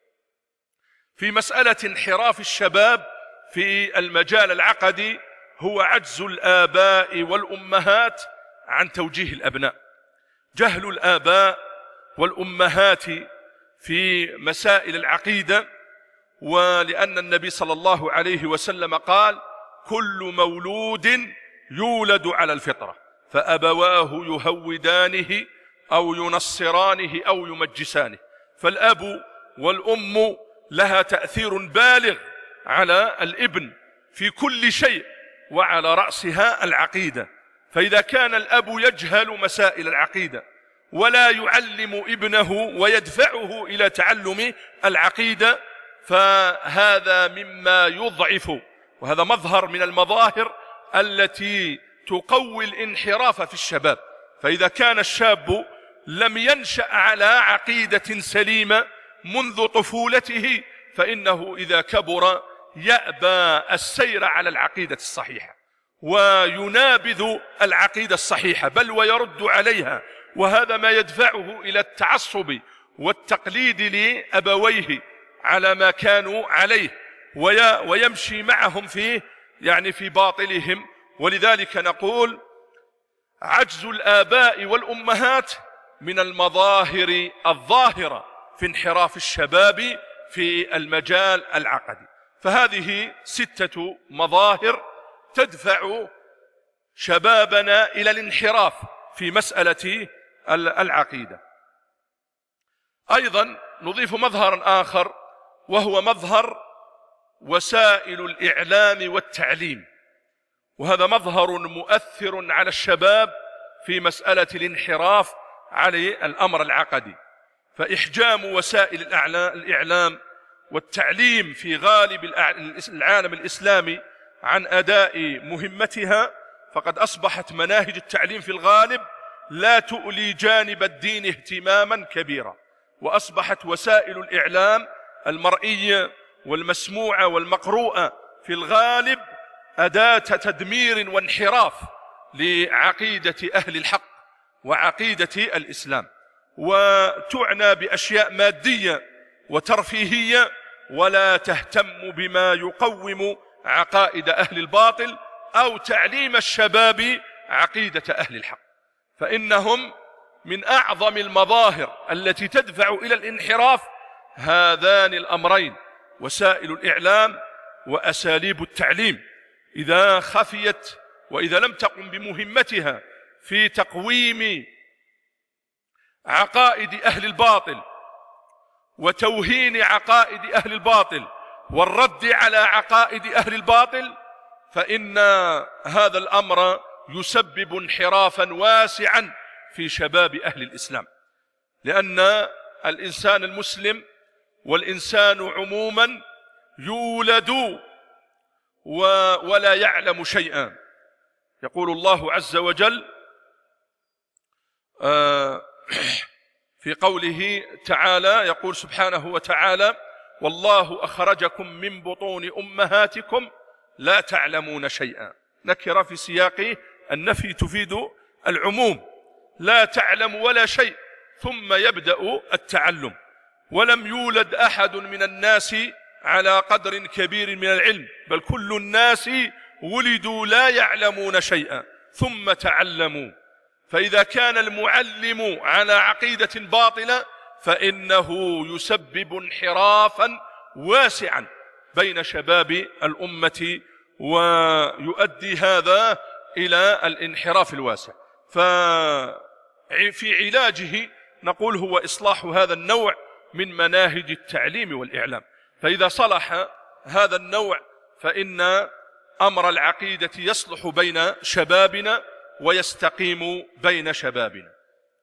في مسألة انحراف الشباب في المجال العقدي هو عجز الآباء والأمهات عن توجيه الأبناء. جهل الآباء والأمهات في مسائل العقيدة، ولأن النبي صلى الله عليه وسلم قال كل مولود يولد على الفطرة فأبواه يهودانه أو ينصرانه أو يمجسانه. فالأب والأم لها تأثير بالغ على الابن في كل شيء، وعلى رأسها العقيدة. فإذا كان الأب يجهل مسائل العقيدة ولا يعلم ابنه ويدفعه إلى تعلم العقيدة فهذا مما يضعف، وهذا مظهر من المظاهر التي تقوي الانحراف في الشباب. فإذا كان الشاب لم ينشأ على عقيدة سليمة منذ طفولته فإنه إذا كبر يأبى السير على العقيدة الصحيحة وينابذ العقيدة الصحيحة بل ويرد عليها، وهذا ما يدفعه إلى التعصب والتقليد لأبويه على ما كانوا عليه ويمشي معهم في يعني في باطلهم. ولذلك نقول عجز الآباء والأمهات من المظاهر الظاهرة في انحراف الشباب في المجال العقدي. فهذه ستة مظاهر تدفع شبابنا إلى الانحراف في مسألة العقيدة. أيضا نضيف مظهرا آخر، وهو مظهر وسائل الإعلام والتعليم، وهذا مظهر مؤثر على الشباب في مسألة الانحراف على الأمر العقدي. فإحجام وسائل الإعلام والتعليم في غالب العالم الإسلامي عن أداء مهمتها، فقد أصبحت مناهج التعليم في الغالب لا تؤلي جانب الدين اهتماما كبيرا، وأصبحت وسائل الإعلام المرئية والمسموعة والمقروءة في الغالب أداة تدمير وانحراف لعقيدة أهل الحق وعقيدة الإسلام، وتعنى بأشياء مادية وترفيهية، ولا تهتم بما يقوم عقائد أهل الباطل أو تعليم الشباب عقيدة أهل الحق. فإنهم من أعظم المظاهر التي تدفع إلى الانحراف هذان الأمرين، وسائل الإعلام وأساليب التعليم. إذا خفيت وإذا لم تقم بمهمتها في تقويم عقائد أهل الباطل وتوهين عقائد أهل الباطل والرد على عقائد أهل الباطل، فإن هذا الأمر يسبب انحرافا واسعا في شباب أهل الإسلام، لأن الإنسان المسلم والإنسان عموما يولد ولا يعلم شيئا. يقول الله عز وجل في قوله تعالى، يقول سبحانه وتعالى: والله أخرجكم من بطون أمهاتكم لا تعلمون شيئا. نكرة في سياق النفي تفيد العموم، لا تعلم ولا شيء، ثم يبدأ التعلم. ولم يولد أحد من الناس على قدر كبير من العلم، بل كل الناس ولدوا لا يعلمون شيئا ثم تعلموا. فإذا كان المعلم على عقيدة باطلة فإنه يسبب انحرافا واسعا بين شباب الأمة، ويؤدي هذا إلى الانحراف الواسع. ففي علاجه نقول هو إصلاح هذا النوع من مناهج التعليم والإعلام. فإذا صلح هذا النوع فإن أمر العقيدة يصلح بين شبابنا ويستقيم بين شبابنا.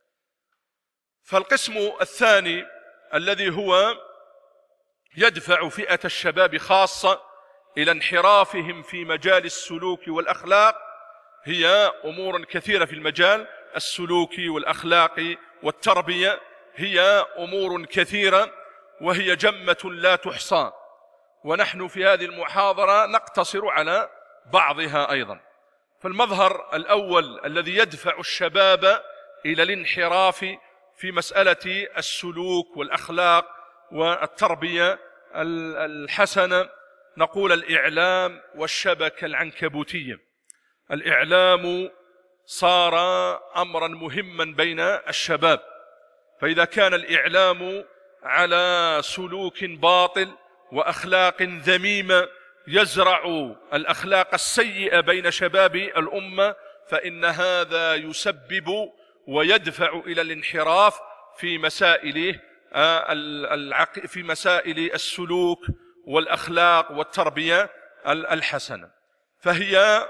فالقسم الثاني الذي هو يدفع فئة الشباب خاصة إلى انحرافهم في مجال السلوك والأخلاق هي أمور كثيرة في المجال السلوكي والأخلاقي والتربية، هي أمور كثيرة وهي جمة لا تحصى، ونحن في هذه المحاضرة نقتصر على بعضها أيضا. فالمظهر الأول الذي يدفع الشباب إلى الانحراف في مسألة السلوك والأخلاق والتربية الحسنة نقول الإعلام والشبكة العنكبوتية. الإعلام صار أمرا مهما بين الشباب، فإذا كان الإعلام على سلوك باطل وأخلاق ذميمة يزرع الأخلاق السيئة بين شباب الأمة، فإن هذا يسبب ويدفع إلى الانحراف في مسائل في مسائل السلوك والأخلاق والتربية الحسنة. فهي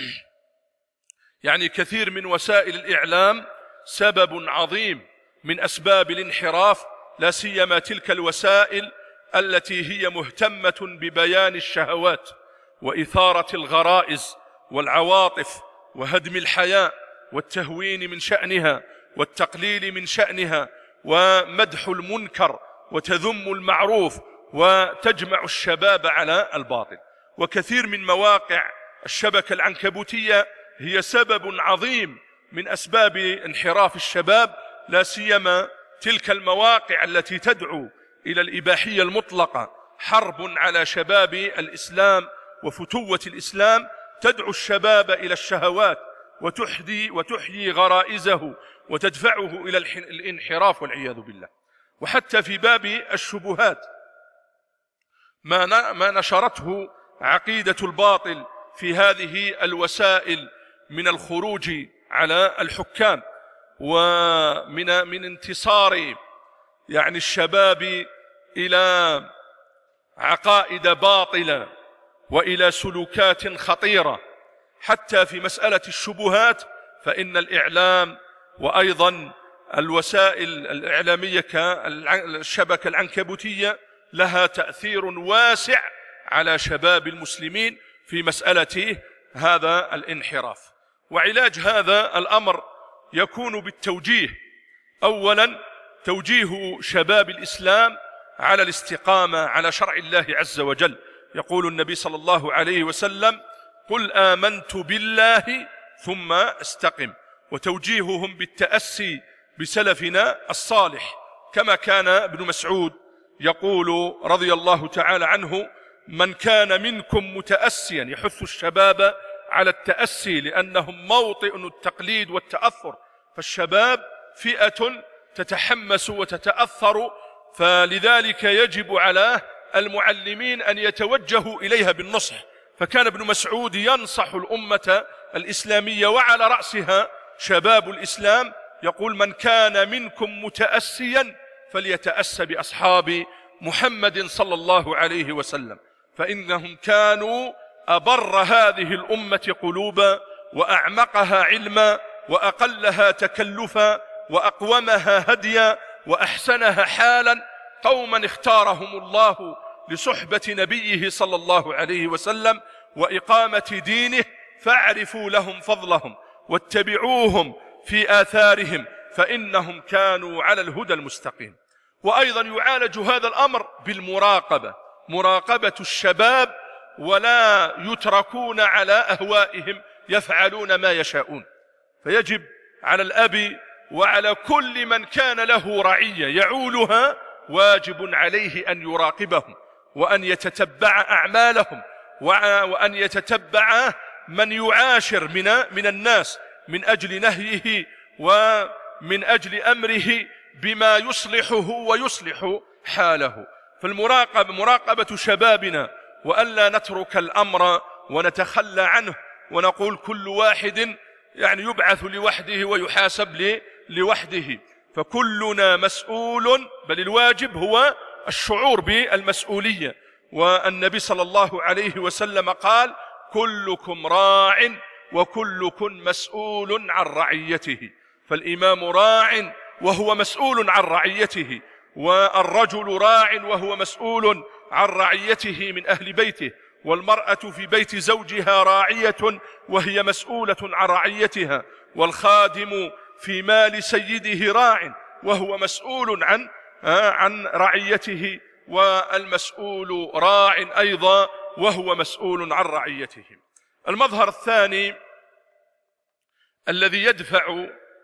يعني كثير من وسائل الإعلام سبب عظيم من أسباب الانحراف، لا سيما تلك الوسائل التي هي مهتمة ببيان الشهوات وإثارة الغرائز والعواطف وهدم الحياء والتهوين من شأنها والتقليل من شأنها ومدح المنكر وتذم المعروف، وتجمع الشباب على الباطل. وكثير من مواقع الشبكة العنكبوتية هي سبب عظيم من أسباب انحراف الشباب، لا سيما تلك المواقع التي تدعو إلى الإباحية المطلقة، حرب على شباب الإسلام وفتوة الإسلام، تدعو الشباب إلى الشهوات وتحدي وتحيي غرائزه وتدفعه إلى الانحراف والعياذ بالله. وحتى في باب الشبهات ما ما نشرته عقيدة الباطل في هذه الوسائل من الخروج على الحكام، ومن من انتصار يعني الشباب إلى عقائد باطلة وإلى سلوكات خطيرة، حتى في مسألة الشبهات فإن الإعلام وأيضا الوسائل الإعلامية كالشبكة العنكبوتية لها تأثير واسع على شباب المسلمين في مسألة هذا الانحراف. وعلاج هذا الأمر يكون بالتوجيه، أولا توجيه شباب الإسلام على الاستقامة على شرع الله عز وجل. يقول النبي صلى الله عليه وسلم: قل آمنت بالله ثم استقم. وتوجيههم بالتأسي بسلفنا الصالح، كما كان ابن مسعود يقول رضي الله تعالى عنه: من كان منكم متأسيا، يحث الشباب على التأسي لأنهم موطئ التقليد والتأثر، فالشباب فئة تتحمس وتتأثر، فلذلك يجب على المعلمين أن يتوجهوا إليها بالنصح. فكان ابن مسعود ينصح الأمة الإسلامية وعلى رأسها شباب الإسلام، يقول: من كان منكم متأسيا فليتأسى بأصحاب محمد صلى الله عليه وسلم، فإنهم كانوا أبر هذه الأمة قلوبا وأعمقها علما وأقلها تكلفا وأقومها هديا وأحسنها حالا، قوما اختارهم الله لصحبة نبيه صلى الله عليه وسلم وإقامة دينه، فاعرفوا لهم فضلهم واتبعوهم في آثارهم فإنهم كانوا على الهدى المستقيم. وأيضا يعالج هذا الأمر بالمراقبة، مراقبة الشباب، ولا يتركون على أهوائهم يفعلون ما يشاءون. فيجب على الأب وعلى كل من كان له رعية يعولها، واجب عليه أن يراقبهم وأن يتتبع أعمالهم وأن يتتبع من يعاشر من من الناس من أجل نهيه ومن أجل أمره بما يصلحه ويصلح حاله. فالمراقبة مراقبة شبابنا، وألا نترك الأمر ونتخلى عنه ونقول كل واحد يعني يبعث لوحده ويحاسب لوحده، فكلنا مسؤول، بل الواجب هو الشعور بالمسؤولية. والنبي صلى الله عليه وسلم قال: كلكم راع وكلكم مسؤول عن رعيته. فالإمام راع وهو مسؤول عن رعيته، والرجل راع وهو مسؤول عن رعيته من أهل بيته، والمرأة في بيت زوجها راعية وهي مسؤولة عن رعيتها، والخادم في مال سيده راع وهو مسؤول عن عن رعيته، والمسؤول راع أيضا وهو مسؤول عن رعيته. المظهر الثاني الذي يدفع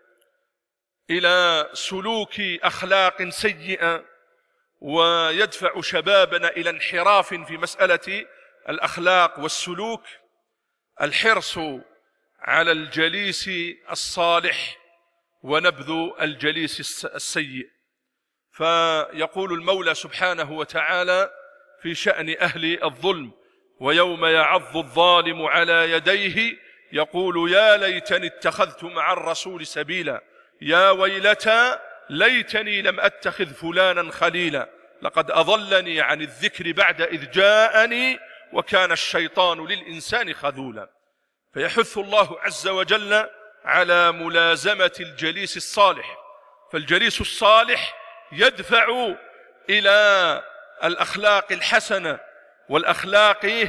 إلى سلوك أخلاق سيئة ويدفع شبابنا إلى انحراف في مسألة الأخلاق والسلوك الحرص على الجليس الصالح ونبذ الجليس السيء. فيقول المولى سبحانه وتعالى في شأن أهل الظلم: ويوم يعض الظالم على يديه يقول يا ليتني اتخذت مع الرسول سبيلا، يا ويلتى ليتني لم أتخذ فلانا خليلا، لقد أضلني عن الذكر بعد إذ جاءني وكان الشيطان للإنسان خذولا. فيحث الله عز وجل على ملازمة الجليس الصالح، فالجليس الصالح يدفع إلى الأخلاق الحسنة والأخلاق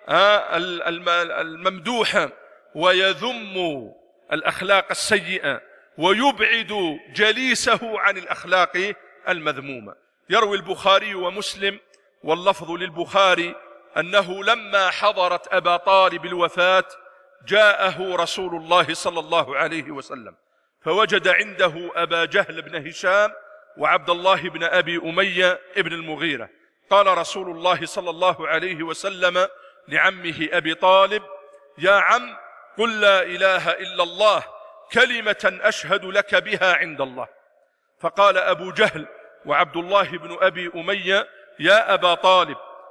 الممدوحة، ويذم الأخلاق السيئة ويبعد جليسه عن الأخلاق المذمومة. يروي البخاري ومسلم واللفظ للبخاري أنه لما حضرت أبا طالب الوفاة جاءه رسول الله صلى الله عليه وسلم، فوجد عنده أبا جهل بن هشام وعبد الله بن أبي أمية ابن المغيرة. قال رسول الله صلى الله عليه وسلم لعمه أبي طالب: يا عم، قل لا إله إلا الله كلمة أشهد لك بها عند الله. فقال أبو جهل وعبد الله بن أبي أمية: يا أبا طالب،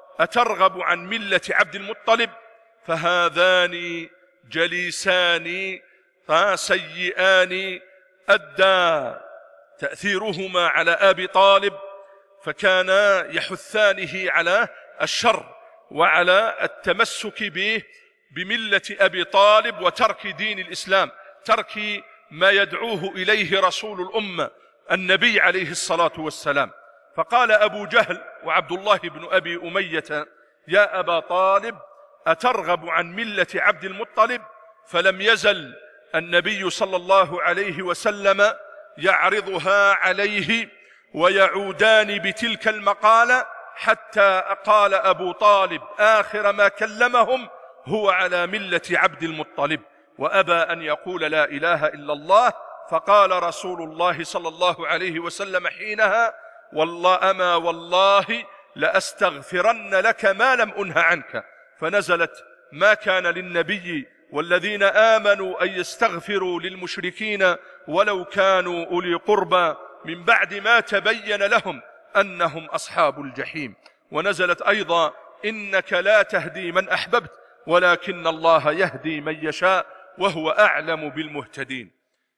أترغب عن ملة عبد المطلب؟ فهذان جليسان سيئان أدى تأثيرهما على أبي طالب، فكانا يحثانه على الشر وعلى التمسك به بملة أبي طالب وترك دين الإسلام، ترك ما يدعوه إليه رسول الأمة النبي عليه الصلاة والسلام. فقال أبو جهل وعبد الله بن أبي أمية: يا أبا طالب أترغب عن ملة عبد المطلب؟ فلم يزل النبي صلى الله عليه وسلم يعرضها عليه ويعودان بتلك المقالة، حتى قال أبو طالب آخر ما كلمهم: هو على ملة عبد المطلب، وأبى أن يقول لا إله إلا الله. فقال رسول الله صلى الله عليه وسلم حينها: والله أما والله لأستغفرن لك ما لم أنه عنك. فنزلت: ما كان للنبي والذين آمنوا أن يستغفروا للمشركين ولو كانوا أولي قربى من بعد ما تبين لهم أنهم أصحاب الجحيم. ونزلت أيضا: إنك لا تهدي من أحببت ولكن الله يهدي من يشاء وهو أعلم بالمهتدين.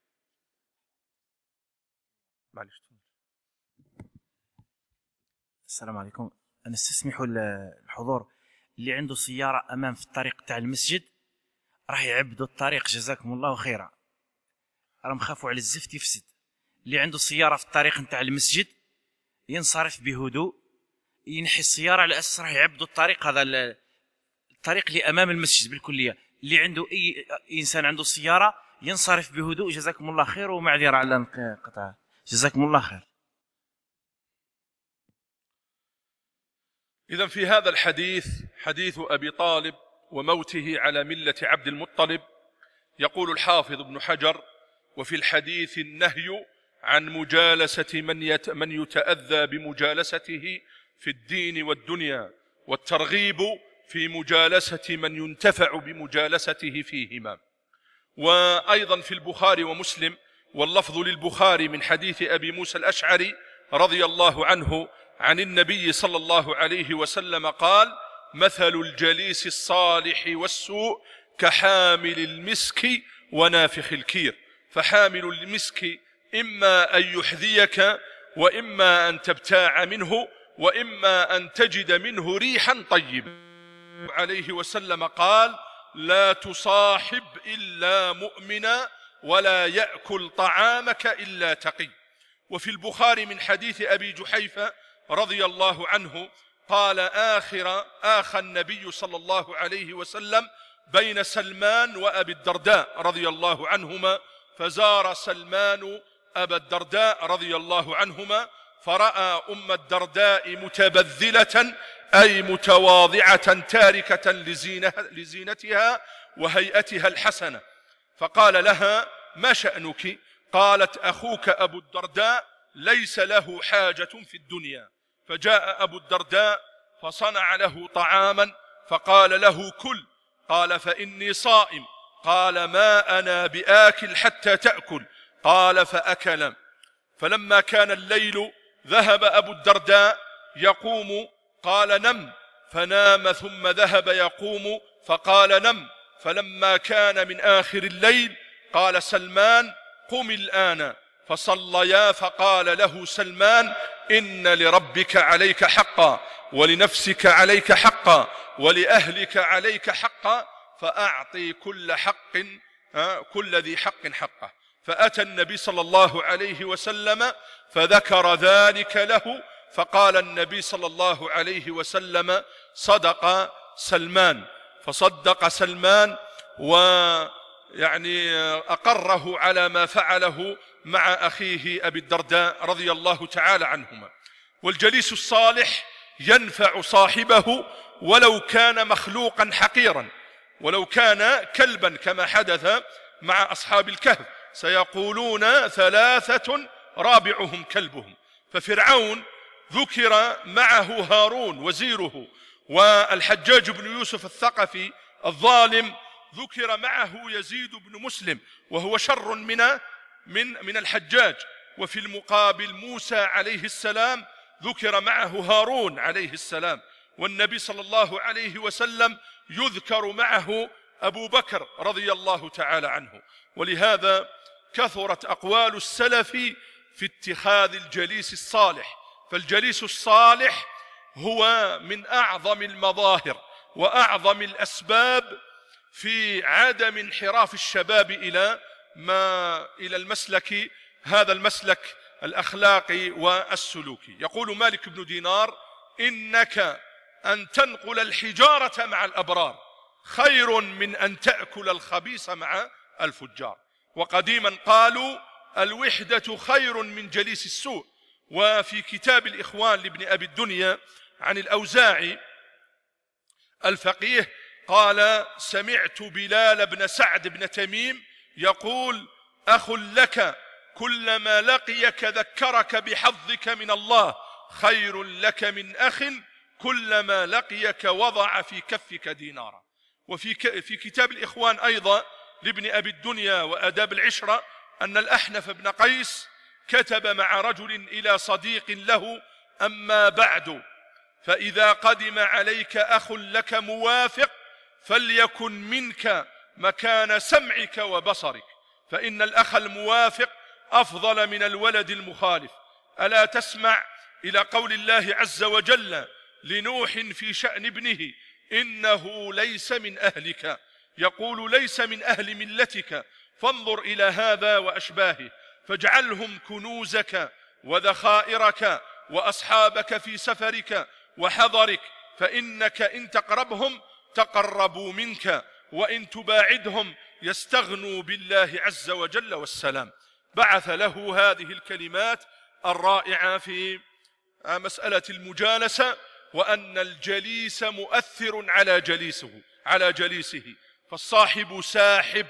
معلش. السلام عليكم. أنا استسمح الحضور اللي عنده سيارة أمام في الطريق تاع المسجد راح يعبدوا الطريق، جزاكم الله خيرا. راهم خافوا على الزفت يفسد. اللي عنده سيارة في الطريق نتاع المسجد ينصرف بهدوء، ينحي السيارة على أساس راح يعبدوا الطريق، هذا الطريق اللي أمام المسجد بالكلية. اللي عنده أي إنسان عنده سيارة ينصرف بهدوء، جزاكم الله خير، ومعذرة على القطع، جزاكم الله خير. إذن في هذا الحديث، حديث أبي طالب وموته على ملة عبد المطلب، يقول الحافظ ابن حجر: وفي الحديث النهي عن مجالسة من, يت من يتأذى بمجالسته في الدين والدنيا، والترغيب في مجالسة من ينتفع بمجالسته فيهما. وأيضا في البخاري ومسلم، واللفظ للبخاري، من حديث أبي موسى الأشعري رضي الله عنه عن النبي صلى الله عليه وسلم قال: مثل الجليس الصالح والسوء كحامل المسك ونافخ الكير. فحامل المسك إما أن يحذيك وإما أن تبتاع منه وإما أن تجد منه ريحا طيبا. عليه وسلم قال: لا تصاحب إلا مؤمنا ولا يأكل طعامك إلا تقي. وفي البخاري من حديث أبي جحيفة رضي الله عنه قال: آخر آخى النبي صلى الله عليه وسلم بين سلمان وأبي الدرداء رضي الله عنهما، فزار سلمان أبا الدرداء رضي الله عنهما فرأى أم الدرداء متبذلة أي متواضعة تاركة لزينة لزينتها وهيئتها الحسنة، فقال لها: ما شأنك؟ قالت: أخوك أبو الدرداء ليس له حاجة في الدنيا. فجاء أبو الدرداء فصنع له طعاما فقال له: كل. قال: فإني صائم. قال: ما أنا بآكل حتى تأكل. قال: فأكل. فلما كان الليل ذهب أبو الدرداء يقوم، قال: نم. فنام ثم ذهب يقوم فقال: نم. فلما كان من آخر الليل قال سلمان: قم الآن. فصليا، فقال له سلمان: إن لربك عليك حقا ولنفسك عليك حقا ولأهلك عليك حقا، فأعطي كل حق كل ذي حق حقه. فأتى النبي صلى الله عليه وسلم فذكر ذلك له، فقال النبي صلى الله عليه وسلم: صدق سلمان. فصدق سلمان ويعني أقره على ما فعله مع أخيه أبي الدرداء رضي الله تعالى عنهما. والجليس الصالح ينفع صاحبه ولو كان مخلوقا حقيرا، ولو كان كلبا كما حدث مع أصحاب الكهف، سيقولون ثلاثة رابعهم كلبهم. ففرعون ذكر معه هارون وزيره، والحجاج بن يوسف الثقفي الظالم ذكر معه يزيد بن مسلم وهو شر من من من الحجاج. وفي المقابل موسى عليه السلام ذكر معه هارون عليه السلام، والنبي صلى الله عليه وسلم يذكر معه أبو بكر رضي الله تعالى عنه. ولهذا كثرت أقوال السلف في اتخاذ الجليس الصالح، فالجليس الصالح هو من أعظم المظاهر وأعظم الأسباب في عدم انحراف الشباب إلى ما إلى المسلك هذا المسلك الأخلاقي والسلوكي. يقول مالك بن دينار: إنك أن تنقل الحجارة مع الأبرار خير من أن تأكل الخبيث مع الفجار. وقديما قالوا: الوحدة خير من جليس السوء. وفي كتاب الإخوان لابن أبي الدنيا عن الأوزاعي الفقيه قال: سمعت بلال بن سعد بن تميم يقول: أخ لك كلما لقيك ذكرك بحظك من الله خير لك من أخ كلما لقيك وضع في كفك دينارا. وفي في كتاب الإخوان أيضا لابن أبي الدنيا وآداب العشرة أن الأحنف بن قيس كتب مع رجل إلى صديق له: أما بعد، فإذا قدم عليك أخ لك موافق فليكن منك مكان سمعك وبصرك، فإن الأخ الموافق أفضل من الولد المخالف. ألا تسمع إلى قول الله عز وجل لنوح في شأن ابنه: إنه ليس من أهلك، يقول: ليس من أهل ملتك، فانظر إلى هذا وأشباهه، فاجعلهم كنوزك وذخائرك وأصحابك في سفرك وحضرك، فإنك إن تقربهم تقربوا منك، وإن تباعدهم يستغنوا بالله عز وجل والسلام. بعث له هذه الكلمات الرائعة في مسألة المجالسة، وأن الجليس مؤثر على جليسه على جليسه فالصاحب ساحب،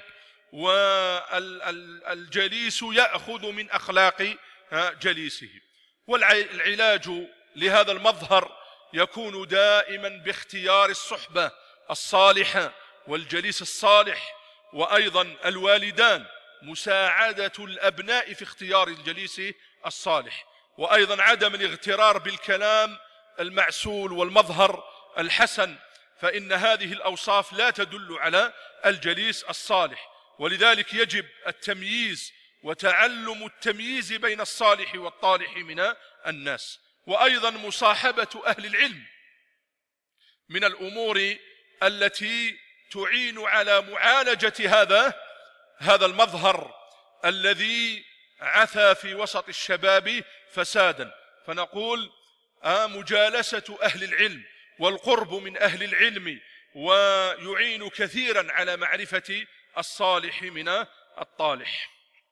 والجليس يأخذ من أخلاق جليسه. والعلاج لهذا المظهر يكون دائما باختيار الصحبة الصالحة والجليس الصالح، وأيضا الوالدان مساعدة الأبناء في اختيار الجليس الصالح، وأيضا عدم الاغترار بالكلام المعسول والمظهر الحسن، فإن هذه الأوصاف لا تدل على الجليس الصالح. ولذلك يجب التمييز وتعلم التمييز بين الصالح والطالح من الناس. وأيضا مصاحبة أهل العلم من الأمور التي تعين على معالجة هذا هذا المظهر الذي عثى في وسط الشباب فسادا. فنقول آه مجالسة أهل العلم والقرب من أهل العلم ويعين كثيرا على معرفة الصالح من الطالح.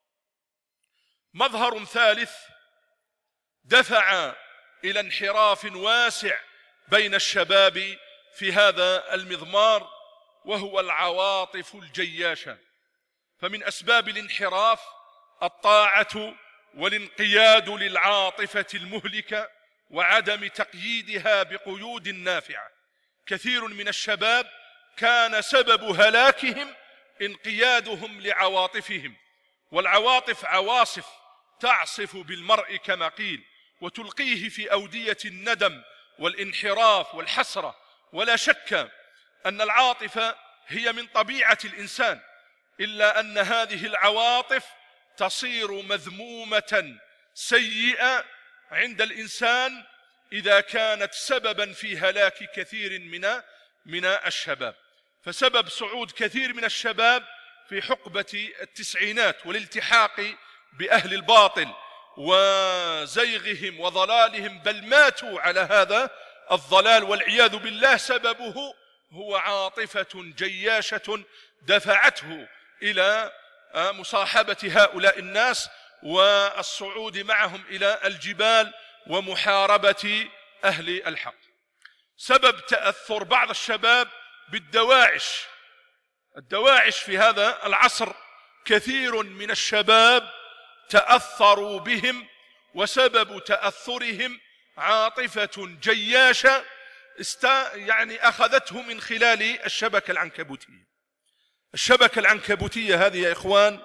مظهر ثالث دفع إلى انحراف واسع بين الشباب في هذا المضمار، وهو العواطف الجياشة. فمن أسباب الانحراف الطاعة والانقياد للعاطفة المهلكة وعدم تقييدها بقيود نافعة. كثير من الشباب كان سبب هلاكهم انقيادهم لعواطفهم، والعواطف عواصف تعصف بالمرء كما قيل، وتلقيه في أودية الندم والانحراف والحسرة. ولا شك أن العاطفة هي من طبيعة الإنسان، إلا أن هذه العواطف تصير مذمومة سيئة عند الإنسان إذا كانت سببا في هلاك كثير من من الشباب. فسبب صعود كثير من الشباب في حقبة التسعينات والالتحاق بأهل الباطل وزيغهم وضلالهم، بل ماتوا على هذا الضلال والعياذ بالله، سببه هو عاطفة جياشة دفعته إلى مصاحبة هؤلاء الناس والصعود معهم إلى الجبال ومحاربة أهل الحق. سبب تأثر بعض الشباب بالدواعش. الدواعش في هذا العصر كثير من الشباب تأثروا بهم، وسبب تأثرهم عاطفة جياشة است يعني أخذته من خلال الشبكة العنكبوتية. الشبكة العنكبوتية هذه يا إخوان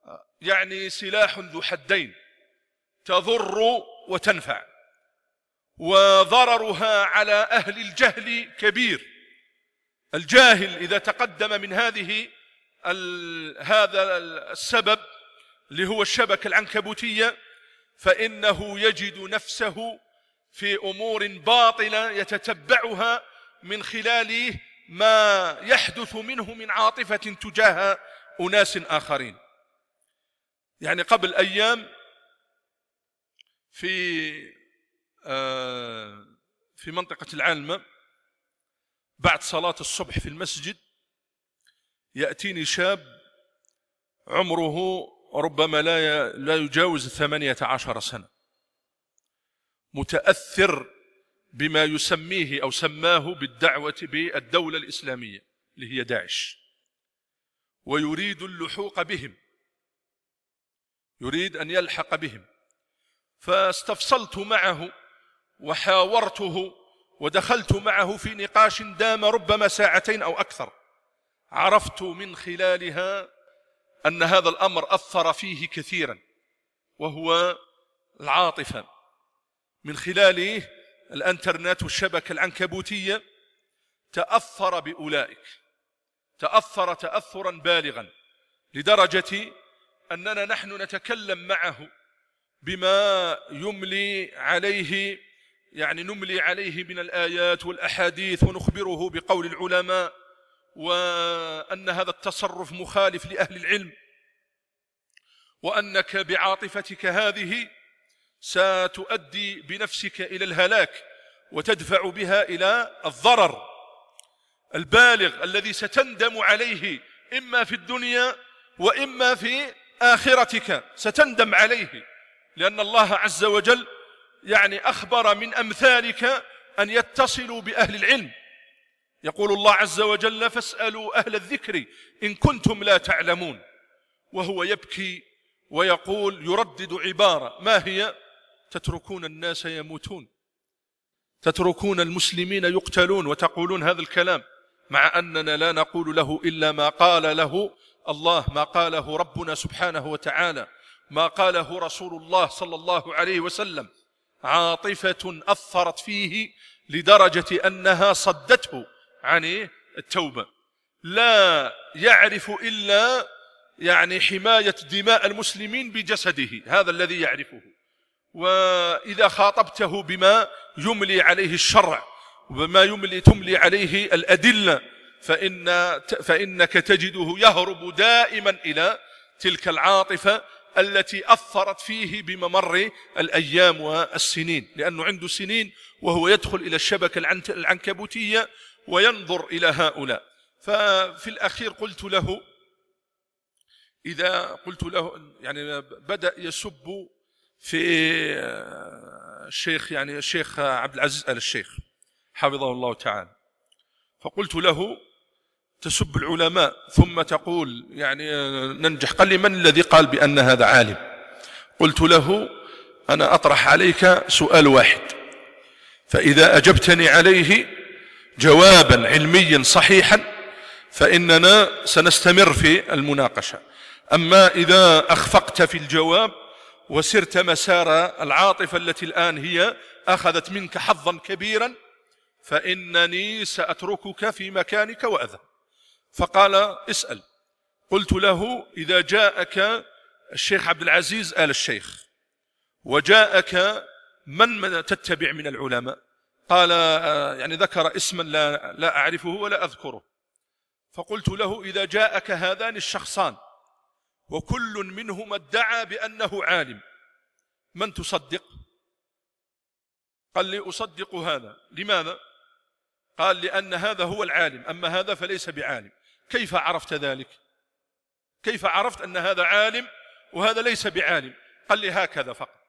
يعني سلاح ذو حدين، تضر وتنفع. وضررها على أهل الجهل كبير. الجاهل إذا تقدم من هذه هذا السبب اللي هو الشبكة العنكبوتية فإنه يجد نفسه في أمور باطلة يتتبعها من خلال ما يحدث منه من عاطفة تجاه أناس آخرين. يعني قبل أيام في في منطقة العلمة بعد صلاة الصبح في المسجد يأتيني شاب عمره ربما لا لا يجاوز ثمانية عشر سنة، متأثر بما يسميه أو سماه بالدعوة بالدولة الإسلامية اللي هي داعش، ويريد اللحوق بهم، يريد أن يلحق بهم. فاستفصلت معه وحاورته ودخلت معه في نقاش دام ربما ساعتين أو أكثر. عرفت من خلالها أن هذا الأمر أثر فيه كثيرا، وهو العاطفة. من خلال الانترنت والشبكة العنكبوتية تأثر بأولئك، تأثر تأثرا بالغا لدرجة أننا نحن نتكلم معه بما يملي عليه، يعني نملي عليه من الآيات والأحاديث ونخبره بقول العلماء وأن هذا التصرف مخالف لأهل العلم، وأنك بعاطفتك هذه ستؤدي بنفسك إلى الهلاك وتدفع بها إلى الضرر البالغ الذي ستندم عليه إما في الدنيا وإما في آخرتك، ستندم عليه، لأن الله عز وجل يعني أخبر من أمثالك أن يتصلوا بأهل العلم. يقول الله عز وجل فاسألوا أهل الذكر إن كنتم لا تعلمون، وهو يبكي ويقول يردد عبارة ما هي؟ تتركون الناس يموتون، تتركون المسلمين يقتلون وتقولون هذا الكلام، مع أننا لا نقول له إلا ما قال له الله، ما قاله ربنا سبحانه وتعالى، ما قاله رسول الله صلى الله عليه وسلم. عاطفة أثرت فيه لدرجة أنها صدته عن التوبة، لا يعرف إلا يعني حماية دماء المسلمين بجسده، هذا الذي يعرفه. وإذا خاطبته بما يملي عليه الشرع وبما يملي تملي عليه الأدلة فإن فإنك تجده يهرب دائما إلى تلك العاطفة التي أثرت فيه بممر الأيام والسنين، لأنه عنده سنين وهو يدخل إلى الشبكة العنكبوتية وينظر إلى هؤلاء. ففي الأخير قلت له إذا قلت له يعني بدأ يسب في الشيخ، يعني الشيخ عبد العزيز آل الشيخ حفظه الله تعالى، فقلت له تسب العلماء ثم تقول يعني ننجح. قال لي من الذي قال بأن هذا عالم؟ قلت له أنا أطرح عليك سؤال واحد، فإذا أجبتني عليه جوابا علميا صحيحا فإننا سنستمر في المناقشة، أما إذا أخفقت في الجواب وسرت مسار العاطفة التي الآن هي أخذت منك حظا كبيرا فإنني سأتركك في مكانك وأذهب. فقال اسأل. قلت له إذا جاءك الشيخ عبد العزيز آل الشيخ وجاءك من تتبع من العلماء؟ قال يعني ذكر اسما لا, لا أعرفه ولا أذكره. فقلت له إذا جاءك هذان الشخصان وكل منهما ادعى بأنه عالم من تصدق؟ قال لي أصدق هذا. لماذا؟ قال لأن هذا هو العالم أما هذا فليس بعالم. كيف عرفت ذلك؟ كيف عرفت أن هذا عالم وهذا ليس بعالم؟ قال لي هكذا فقط.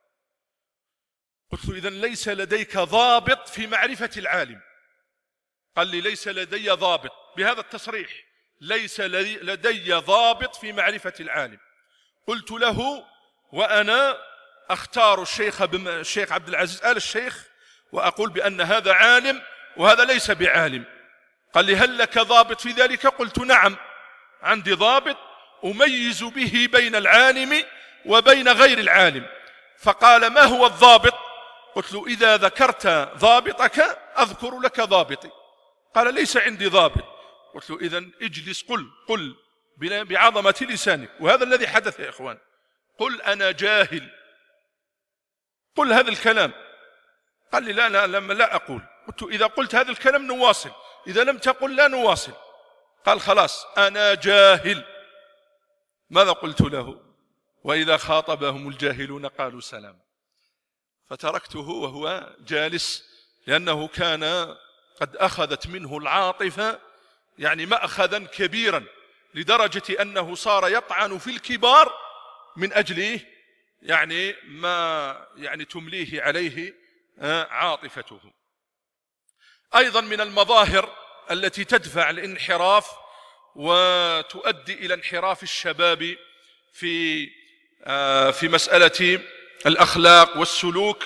قلت له إذن ليس لديك ضابط في معرفة العالم. قال لي ليس لدي ضابط بهذا التصريح، ليس لدي ضابط في معرفة العالم. قلت له وأنا أختار الشيخ الشيخ عبد العزيز آل الشيخ وأقول بأن هذا عالم وهذا ليس بعالم. قال لي هل لك ضابط في ذلك؟ قلت نعم عندي ضابط أميز به بين العالم وبين غير العالم. فقال ما هو الضابط؟ قلت له إذا ذكرت ضابطك أذكر لك ضابطي. قال ليس عندي ضابط. قلت له إذن اجلس قل قل بعظمة لسانك. وهذا الذي حدث يا إخوان. قل أنا جاهل، قل هذا الكلام. قال لي لا لا لما لا أقول. قلت إذا قلت هذا الكلام نواصل، إذا لم تقل لا نواصل. قال خلاص أنا جاهل. ماذا قلت له؟ وإذا خاطبهم الجاهلون قالوا سلام. فتركته وهو جالس، لأنه كان قد أخذت منه العاطفة يعني مأخذا كبيرا، لدرجة أنه صار يطعن في الكبار من أجل يعني ما يعني تمليه عليه عاطفته. أيضا من المظاهر التي تدفع الانحراف وتؤدي إلى انحراف الشباب في في مسألة الأخلاق والسلوك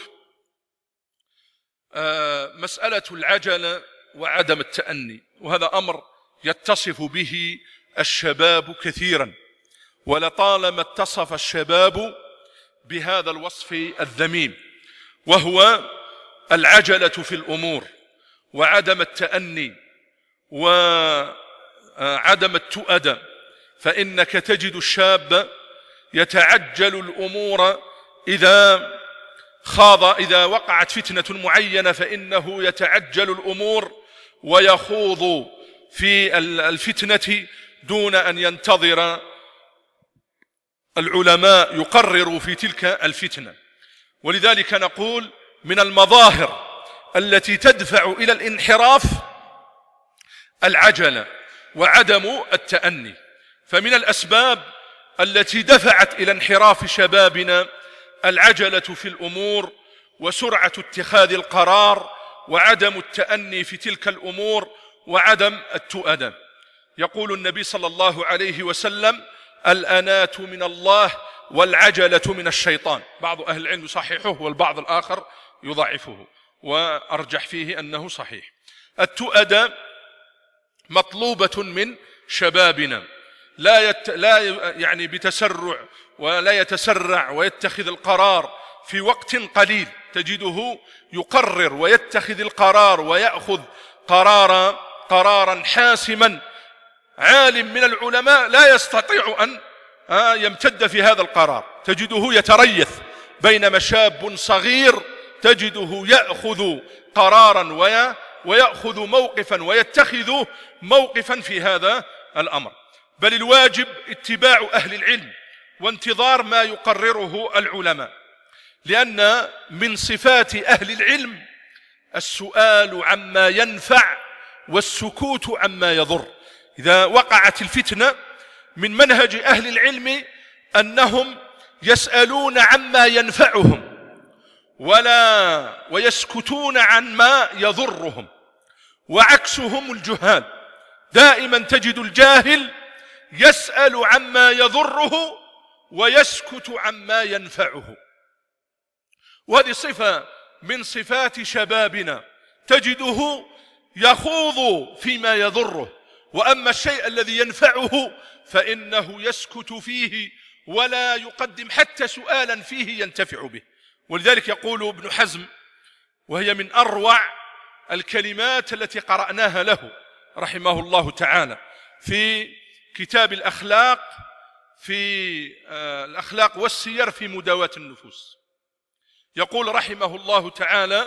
مسألة العجلة وعدم التأني. وهذا أمر يتصف به الشباب كثيرا، ولطالما اتصف الشباب بهذا الوصف الذميم، وهو العجلة في الأمور وعدم التأني وعدم التؤدة. فإنك تجد الشاب يتعجل الأمور إذا خاض إذا وقعت فتنة معينة، فإنه يتعجل الأمور ويخوض في الفتنة دون أن ينتظر العلماء يقرروا في تلك الفتنة. ولذلك نقول من المظاهر التي تدفع إلى الانحراف العجلة وعدم التأني. فمن الأسباب التي دفعت إلى انحراف شبابنا العجلة في الأمور وسرعة اتخاذ القرار وعدم التأني في تلك الأمور وعدم التؤدة. يقول النبي صلى الله عليه وسلم: الأناة من الله والعجلة من الشيطان. بعض أهل العلم يصححه والبعض الآخر يضعفه، وأرجح فيه أنه صحيح. التؤدة مطلوبة من شبابنا، لا يت... لا يعني بتسرع ولا يتسرع ويتخذ القرار في وقت قليل، تجده يقرر ويتخذ القرار ويأخذ قرارا قرارا حاسما. عالم من العلماء لا يستطيع أن يمتد في هذا القرار، تجده يتريث، بينما شاب صغير تجده يأخذ قرارا ويأخذ موقفا ويتخذ موقفا في هذا الأمر. بل الواجب اتباع أهل العلم وانتظار ما يقرره العلماء، لأن من صفات أهل العلم السؤال عما ينفع والسكوت عما يضر. إذا وقعت الفتنة من منهج أهل العلم أنهم يسألون عما ينفعهم ولا ويسكتون عن ما يضرهم، وعكسهم الجهال. دائما تجد الجاهل يسأل عما يضره ويسكت عما ينفعه. وهذه صفة من صفات شبابنا، تجده يخوض فيما يضره، وأما الشيء الذي ينفعه فإنه يسكت فيه ولا يقدم حتى سؤالا فيه ينتفع به. ولذلك يقول ابن حزم، وهي من أروع الكلمات التي قرأناها له رحمه الله تعالى في كتاب الأخلاق، في الأخلاق والسير في مداواة النفوس، يقول رحمه الله تعالى: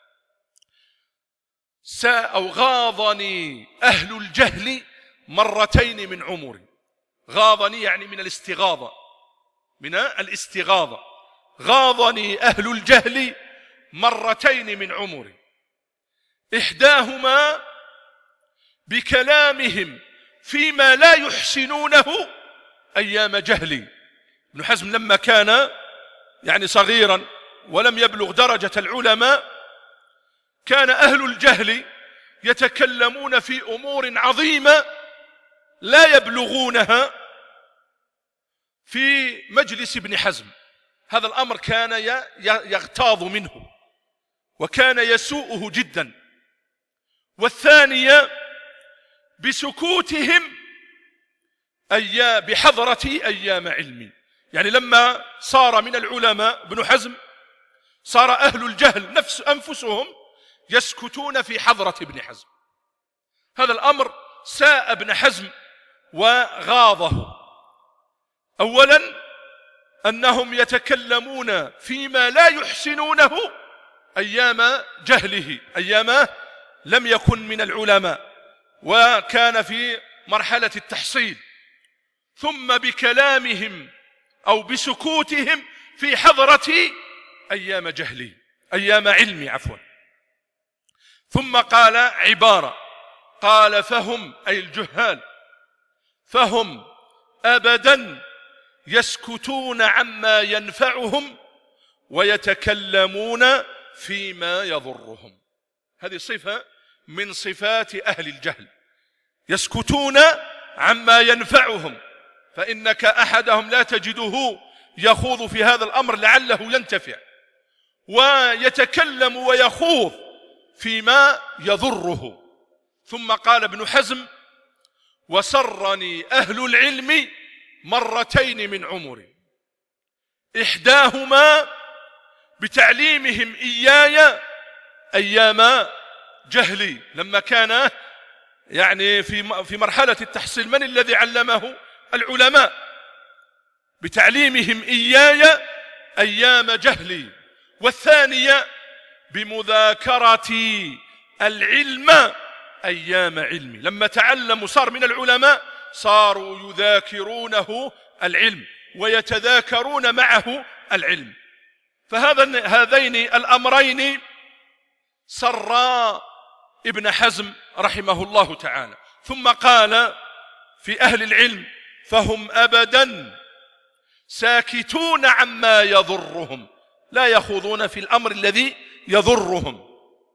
أو غاضني أهل الجهل مرتين من عمري. غاضني يعني من الاستغاظة، من الاستغاظة. غاضني أهل الجهل مرتين من عمري، إحداهما بكلامهم فيما لا يحسنونه أيام جهلي. ابن حزم لما كان يعني صغيرا ولم يبلغ درجة العلماء، كان أهل الجهل يتكلمون في أمور عظيمة لا يبلغونها في مجلس ابن حزم. هذا الأمر كان يغتاظ منه وكان يسوءه جدا. والثانية بسكوتهم أي بحضرة أيام علمي، يعني لما صار من العلماء ابن حزم صار أهل الجهل نفس أنفسهم يسكتون في حضرة ابن حزم. هذا الأمر ساء ابن حزم وغاضه. أولا أنهم يتكلمون فيما لا يحسنونه أيام جهله، أيام لم يكن من العلماء وكان في مرحلة التحصيل، ثم بكلامهم أو بسكوتهم في حضرة أيام جهلي، أيام علمي عفوا. ثم قال عبارة، قال فهم أي الجهال فهم أبدا يسكتون عما ينفعهم ويتكلمون فيما يضرهم. هذه صفة من صفات أهل الجهل، يسكتون عما ينفعهم، فإنك أحدهم لا تجده يخوض في هذا الأمر لعله ينتفع، ويتكلم ويخوض فيما يضره. ثم قال ابن حزم وسرني أهل العلم مرتين من عمري، إحداهما بتعليمهم إياي أيام جهلي، لما كان يعني في في مرحلة التحصيل من الذي علمه؟ العلماء، بتعليمهم إياي أيام جهلي. والثانية بمذاكرتي العلم أيام علمي، لما تعلموا صار من العلماء صاروا يذاكرونه العلم ويتذاكرون معه العلم. فهذا هذين الأمرين سرا ابن حزم رحمه الله تعالى. ثم قال في أهل العلم فهم أبدا ساكتون عما يضرهم، لا يخوضون في الأمر الذي يضرهم،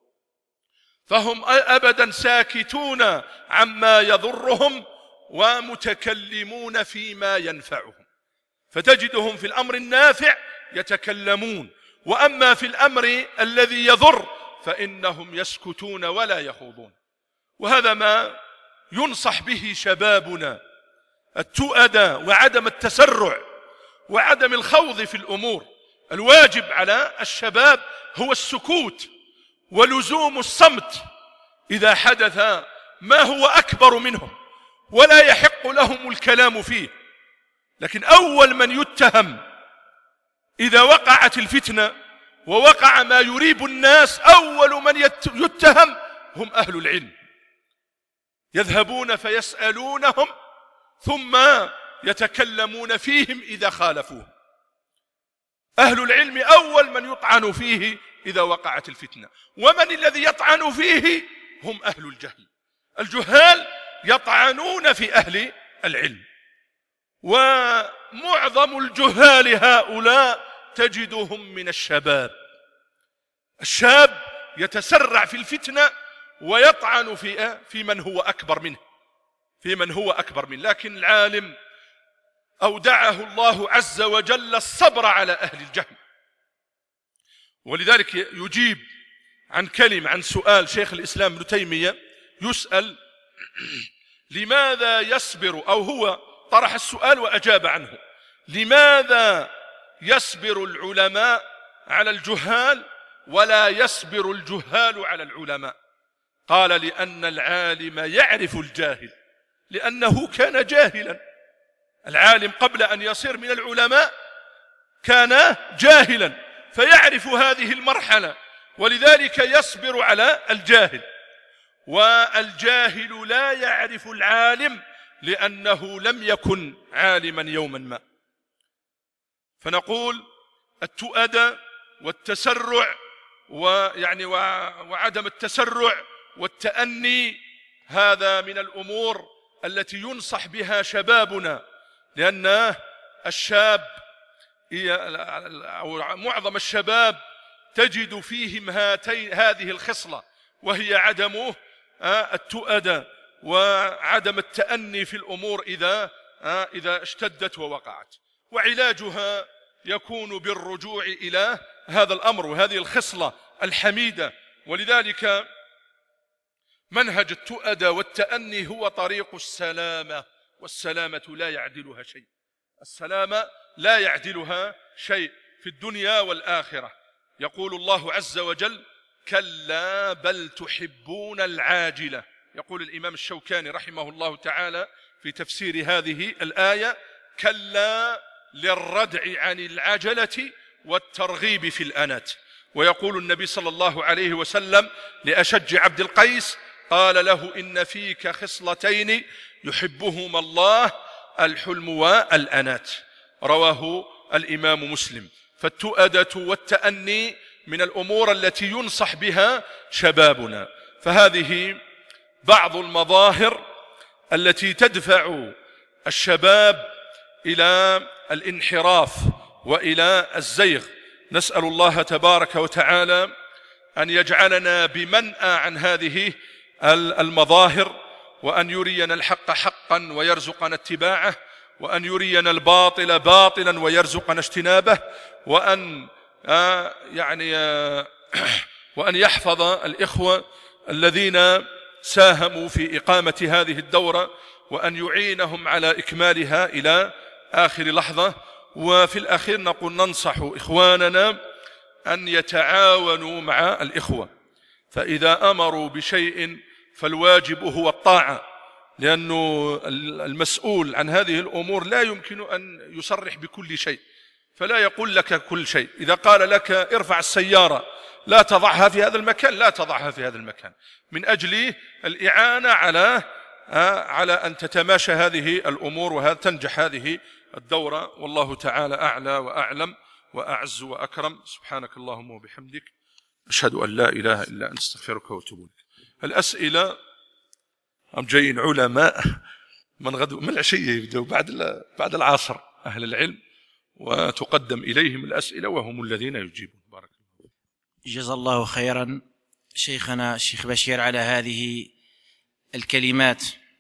فهم أبدا ساكتون عما يضرهم ومتكلمون فيما ينفعهم. فتجدهم في الأمر النافع يتكلمون، وأما في الأمر الذي يضر فإنهم يسكتون ولا يخوضون. وهذا ما ينصح به شبابنا، التؤدى وعدم التسرع وعدم الخوض في الأمور. الواجب على الشباب هو السكوت ولزوم الصمت إذا حدث ما هو أكبر منهم، ولا يحق لهم الكلام فيه. لكن أول من يتهم إذا وقعت الفتنة ووقع ما يريب الناس، أول من يتهم هم أهل العلم، يذهبون فيسألونهم ثم يتكلمون فيهم إذا خالفوه. أهل العلم أول من يطعن فيه إذا وقعت الفتنة. ومن الذي يطعن فيه؟ هم أهل الجهل. الجهال يطعنون في أهل العلم، ومعظم الجهال هؤلاء تجدهم من الشباب. الشاب يتسرع في الفتنة ويطعن في في من هو أكبر منه، في من هو أكبر منه. لكن العالم أودعه الله عز وجل الصبر على أهل الجهل. ولذلك يجيب عن كلمة عن سؤال شيخ الإسلام ابن تيمية، يسأل لماذا يصبر، أو هو طرح السؤال وأجاب عنه، لماذا يصبر العلماء على الجهال ولا يصبر الجهال على العلماء؟ قال لأن العالم يعرف الجاهل، لأنه كان جاهلا. العالم قبل أن يصير من العلماء كان جاهلا، فيعرف هذه المرحلة، ولذلك يصبر على الجاهل. والجاهل لا يعرف العالم لأنه لم يكن عالما يوما ما. فنقول التؤدى والتسرع ويعني وعدم التسرع والتأني هذا من الأمور التي ينصح بها شبابنا، لأن الشاب أو معظم الشباب تجد فيهم هاتين هذه الخصلة، وهي عدم التؤدى وعدم التأني في الأمور إذا إذا اشتدت ووقعت. وعلاجها يكون بالرجوع إلى هذا الأمر وهذه الخصلة الحميدة. ولذلك منهج التؤدى والتأني هو طريق السلامة، والسلامة لا يعدلها شيء. السلامة لا يعدلها شيء في الدنيا والآخرة. يقول الله عز وجل: كلا بل تحبون العاجلة. يقول الإمام الشوكاني رحمه الله تعالى في تفسير هذه الآية: كلا للردع عن العجلة والترغيب في الأنات. ويقول النبي صلى الله عليه وسلم لأشج عبد القيس، قال له: إن فيك خصلتين يحبهما الله، الحلم والأنات. رواه الإمام مسلم. فالتؤدة والتأني من الأمور التي ينصح بها شبابنا. فهذه بعض المظاهر التي تدفع الشباب إلى الانحراف وإلى الزيغ. نسأل الله تبارك وتعالى أن يجعلنا بمنأى عن هذه المظاهر، وأن يرينا الحق حقا ويرزقنا اتباعه، وأن يرينا الباطل باطلا ويرزقنا اجتنابه، وأن آه يعني آه وأن يحفظ الإخوة الذين ساهموا في إقامة هذه الدورة، وأن يعينهم على إكمالها إلى آخر لحظة. وفي الأخير نقول ننصح إخواننا أن يتعاونوا مع الإخوة، فإذا أمروا بشيء فالواجب هو الطاعة، لأنه المسؤول عن هذه الأمور لا يمكن أن يصرح بكل شيء، فلا يقول لك كل شيء. إذا قال لك ارفع السيارة لا تضعها في هذا المكان، لا تضعها في هذا المكان، من أجل الإعانة على على أن تتماشى هذه الأمور وتنجح هذه الدورة. والله تعالى أعلى وأعلم وأعز وأكرم. سبحانك اللهم وبحمدك، أشهد أن لا إله إلا أنت، أستغفرك وأتوب إليك. الأسئلة هم جايين علماء من غدو من العشية، يبدأوا بعد بعد العصر أهل العلم، وتقدم إليهم الأسئلة وهم الذين يجيبون. بارك الله. جزا الله خيرا شيخنا الشيخ بشير على هذه الكلمات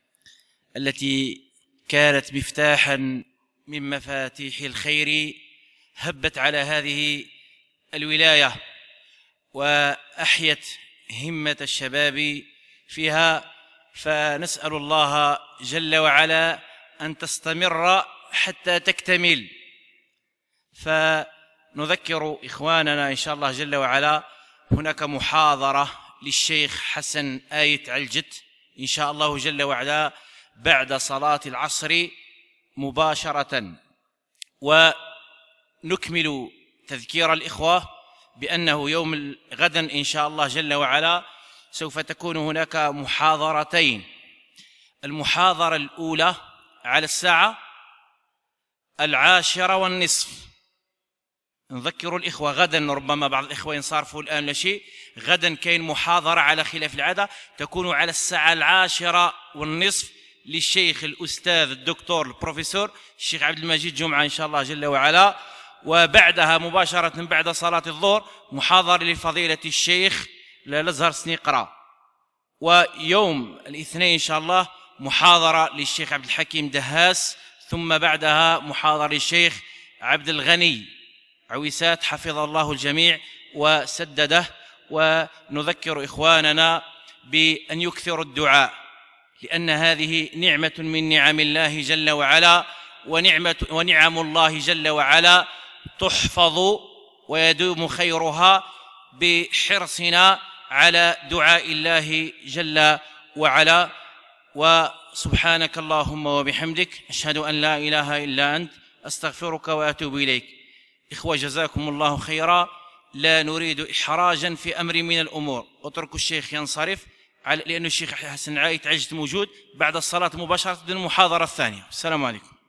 التي كانت مفتاحا من مفاتيح الخير هبت على هذه الولاية وأحيت همة الشباب فيها. فنسأل الله جل وعلا أن تستمر حتى تكتمل. فنذكر إخواننا إن شاء الله جل وعلا هناك محاضرة للشيخ حسن آية علجت إن شاء الله جل وعلا بعد صلاة العصر مباشرة. ونكمل تذكير الإخوة بأنه يوم غدا إن شاء الله جل وعلا سوف تكون هناك محاضرتين. المحاضرة الأولى على الساعة العاشرة والنصف. نذكر الإخوة غدا، ربما بعض الإخوة ينصرفوا الآن لشيء، غدا كاين محاضرة على خلاف العادة تكون على الساعة العاشرة والنصف للشيخ الأستاذ الدكتور البروفيسور الشيخ عبد المجيد جمعة إن شاء الله جل وعلا. وبعدها مباشرة بعد صلاة الظهر محاضرة لفضيلة الشيخ الأزهر سنيقرة. ويوم الاثنين إن شاء الله محاضرة للشيخ عبد الحكيم دهاس، ثم بعدها محاضرة للشيخ عبد الغني عويسات حفظ الله الجميع وسدده. ونذكر إخواننا بأن يكثروا الدعاء، لأن هذه نعمة من نعم الله جل وعلا، ونعمة ونعم الله جل وعلا تحفظ ويدوم خيرها بحرصنا على دعاء الله جل وعلا. وسبحانك اللهم وبحمدك، أشهد أن لا إله إلا أنت، أستغفرك وأتوب إليك. إخوة جزاكم الله خيرا، لا نريد إحراجا في أمر من الأمور، اتركوا الشيخ ينصرف لأن الشيخ حسن عايت عجت موجود بعد الصلاة مباشرة المحاضرة الثانية. السلام عليكم.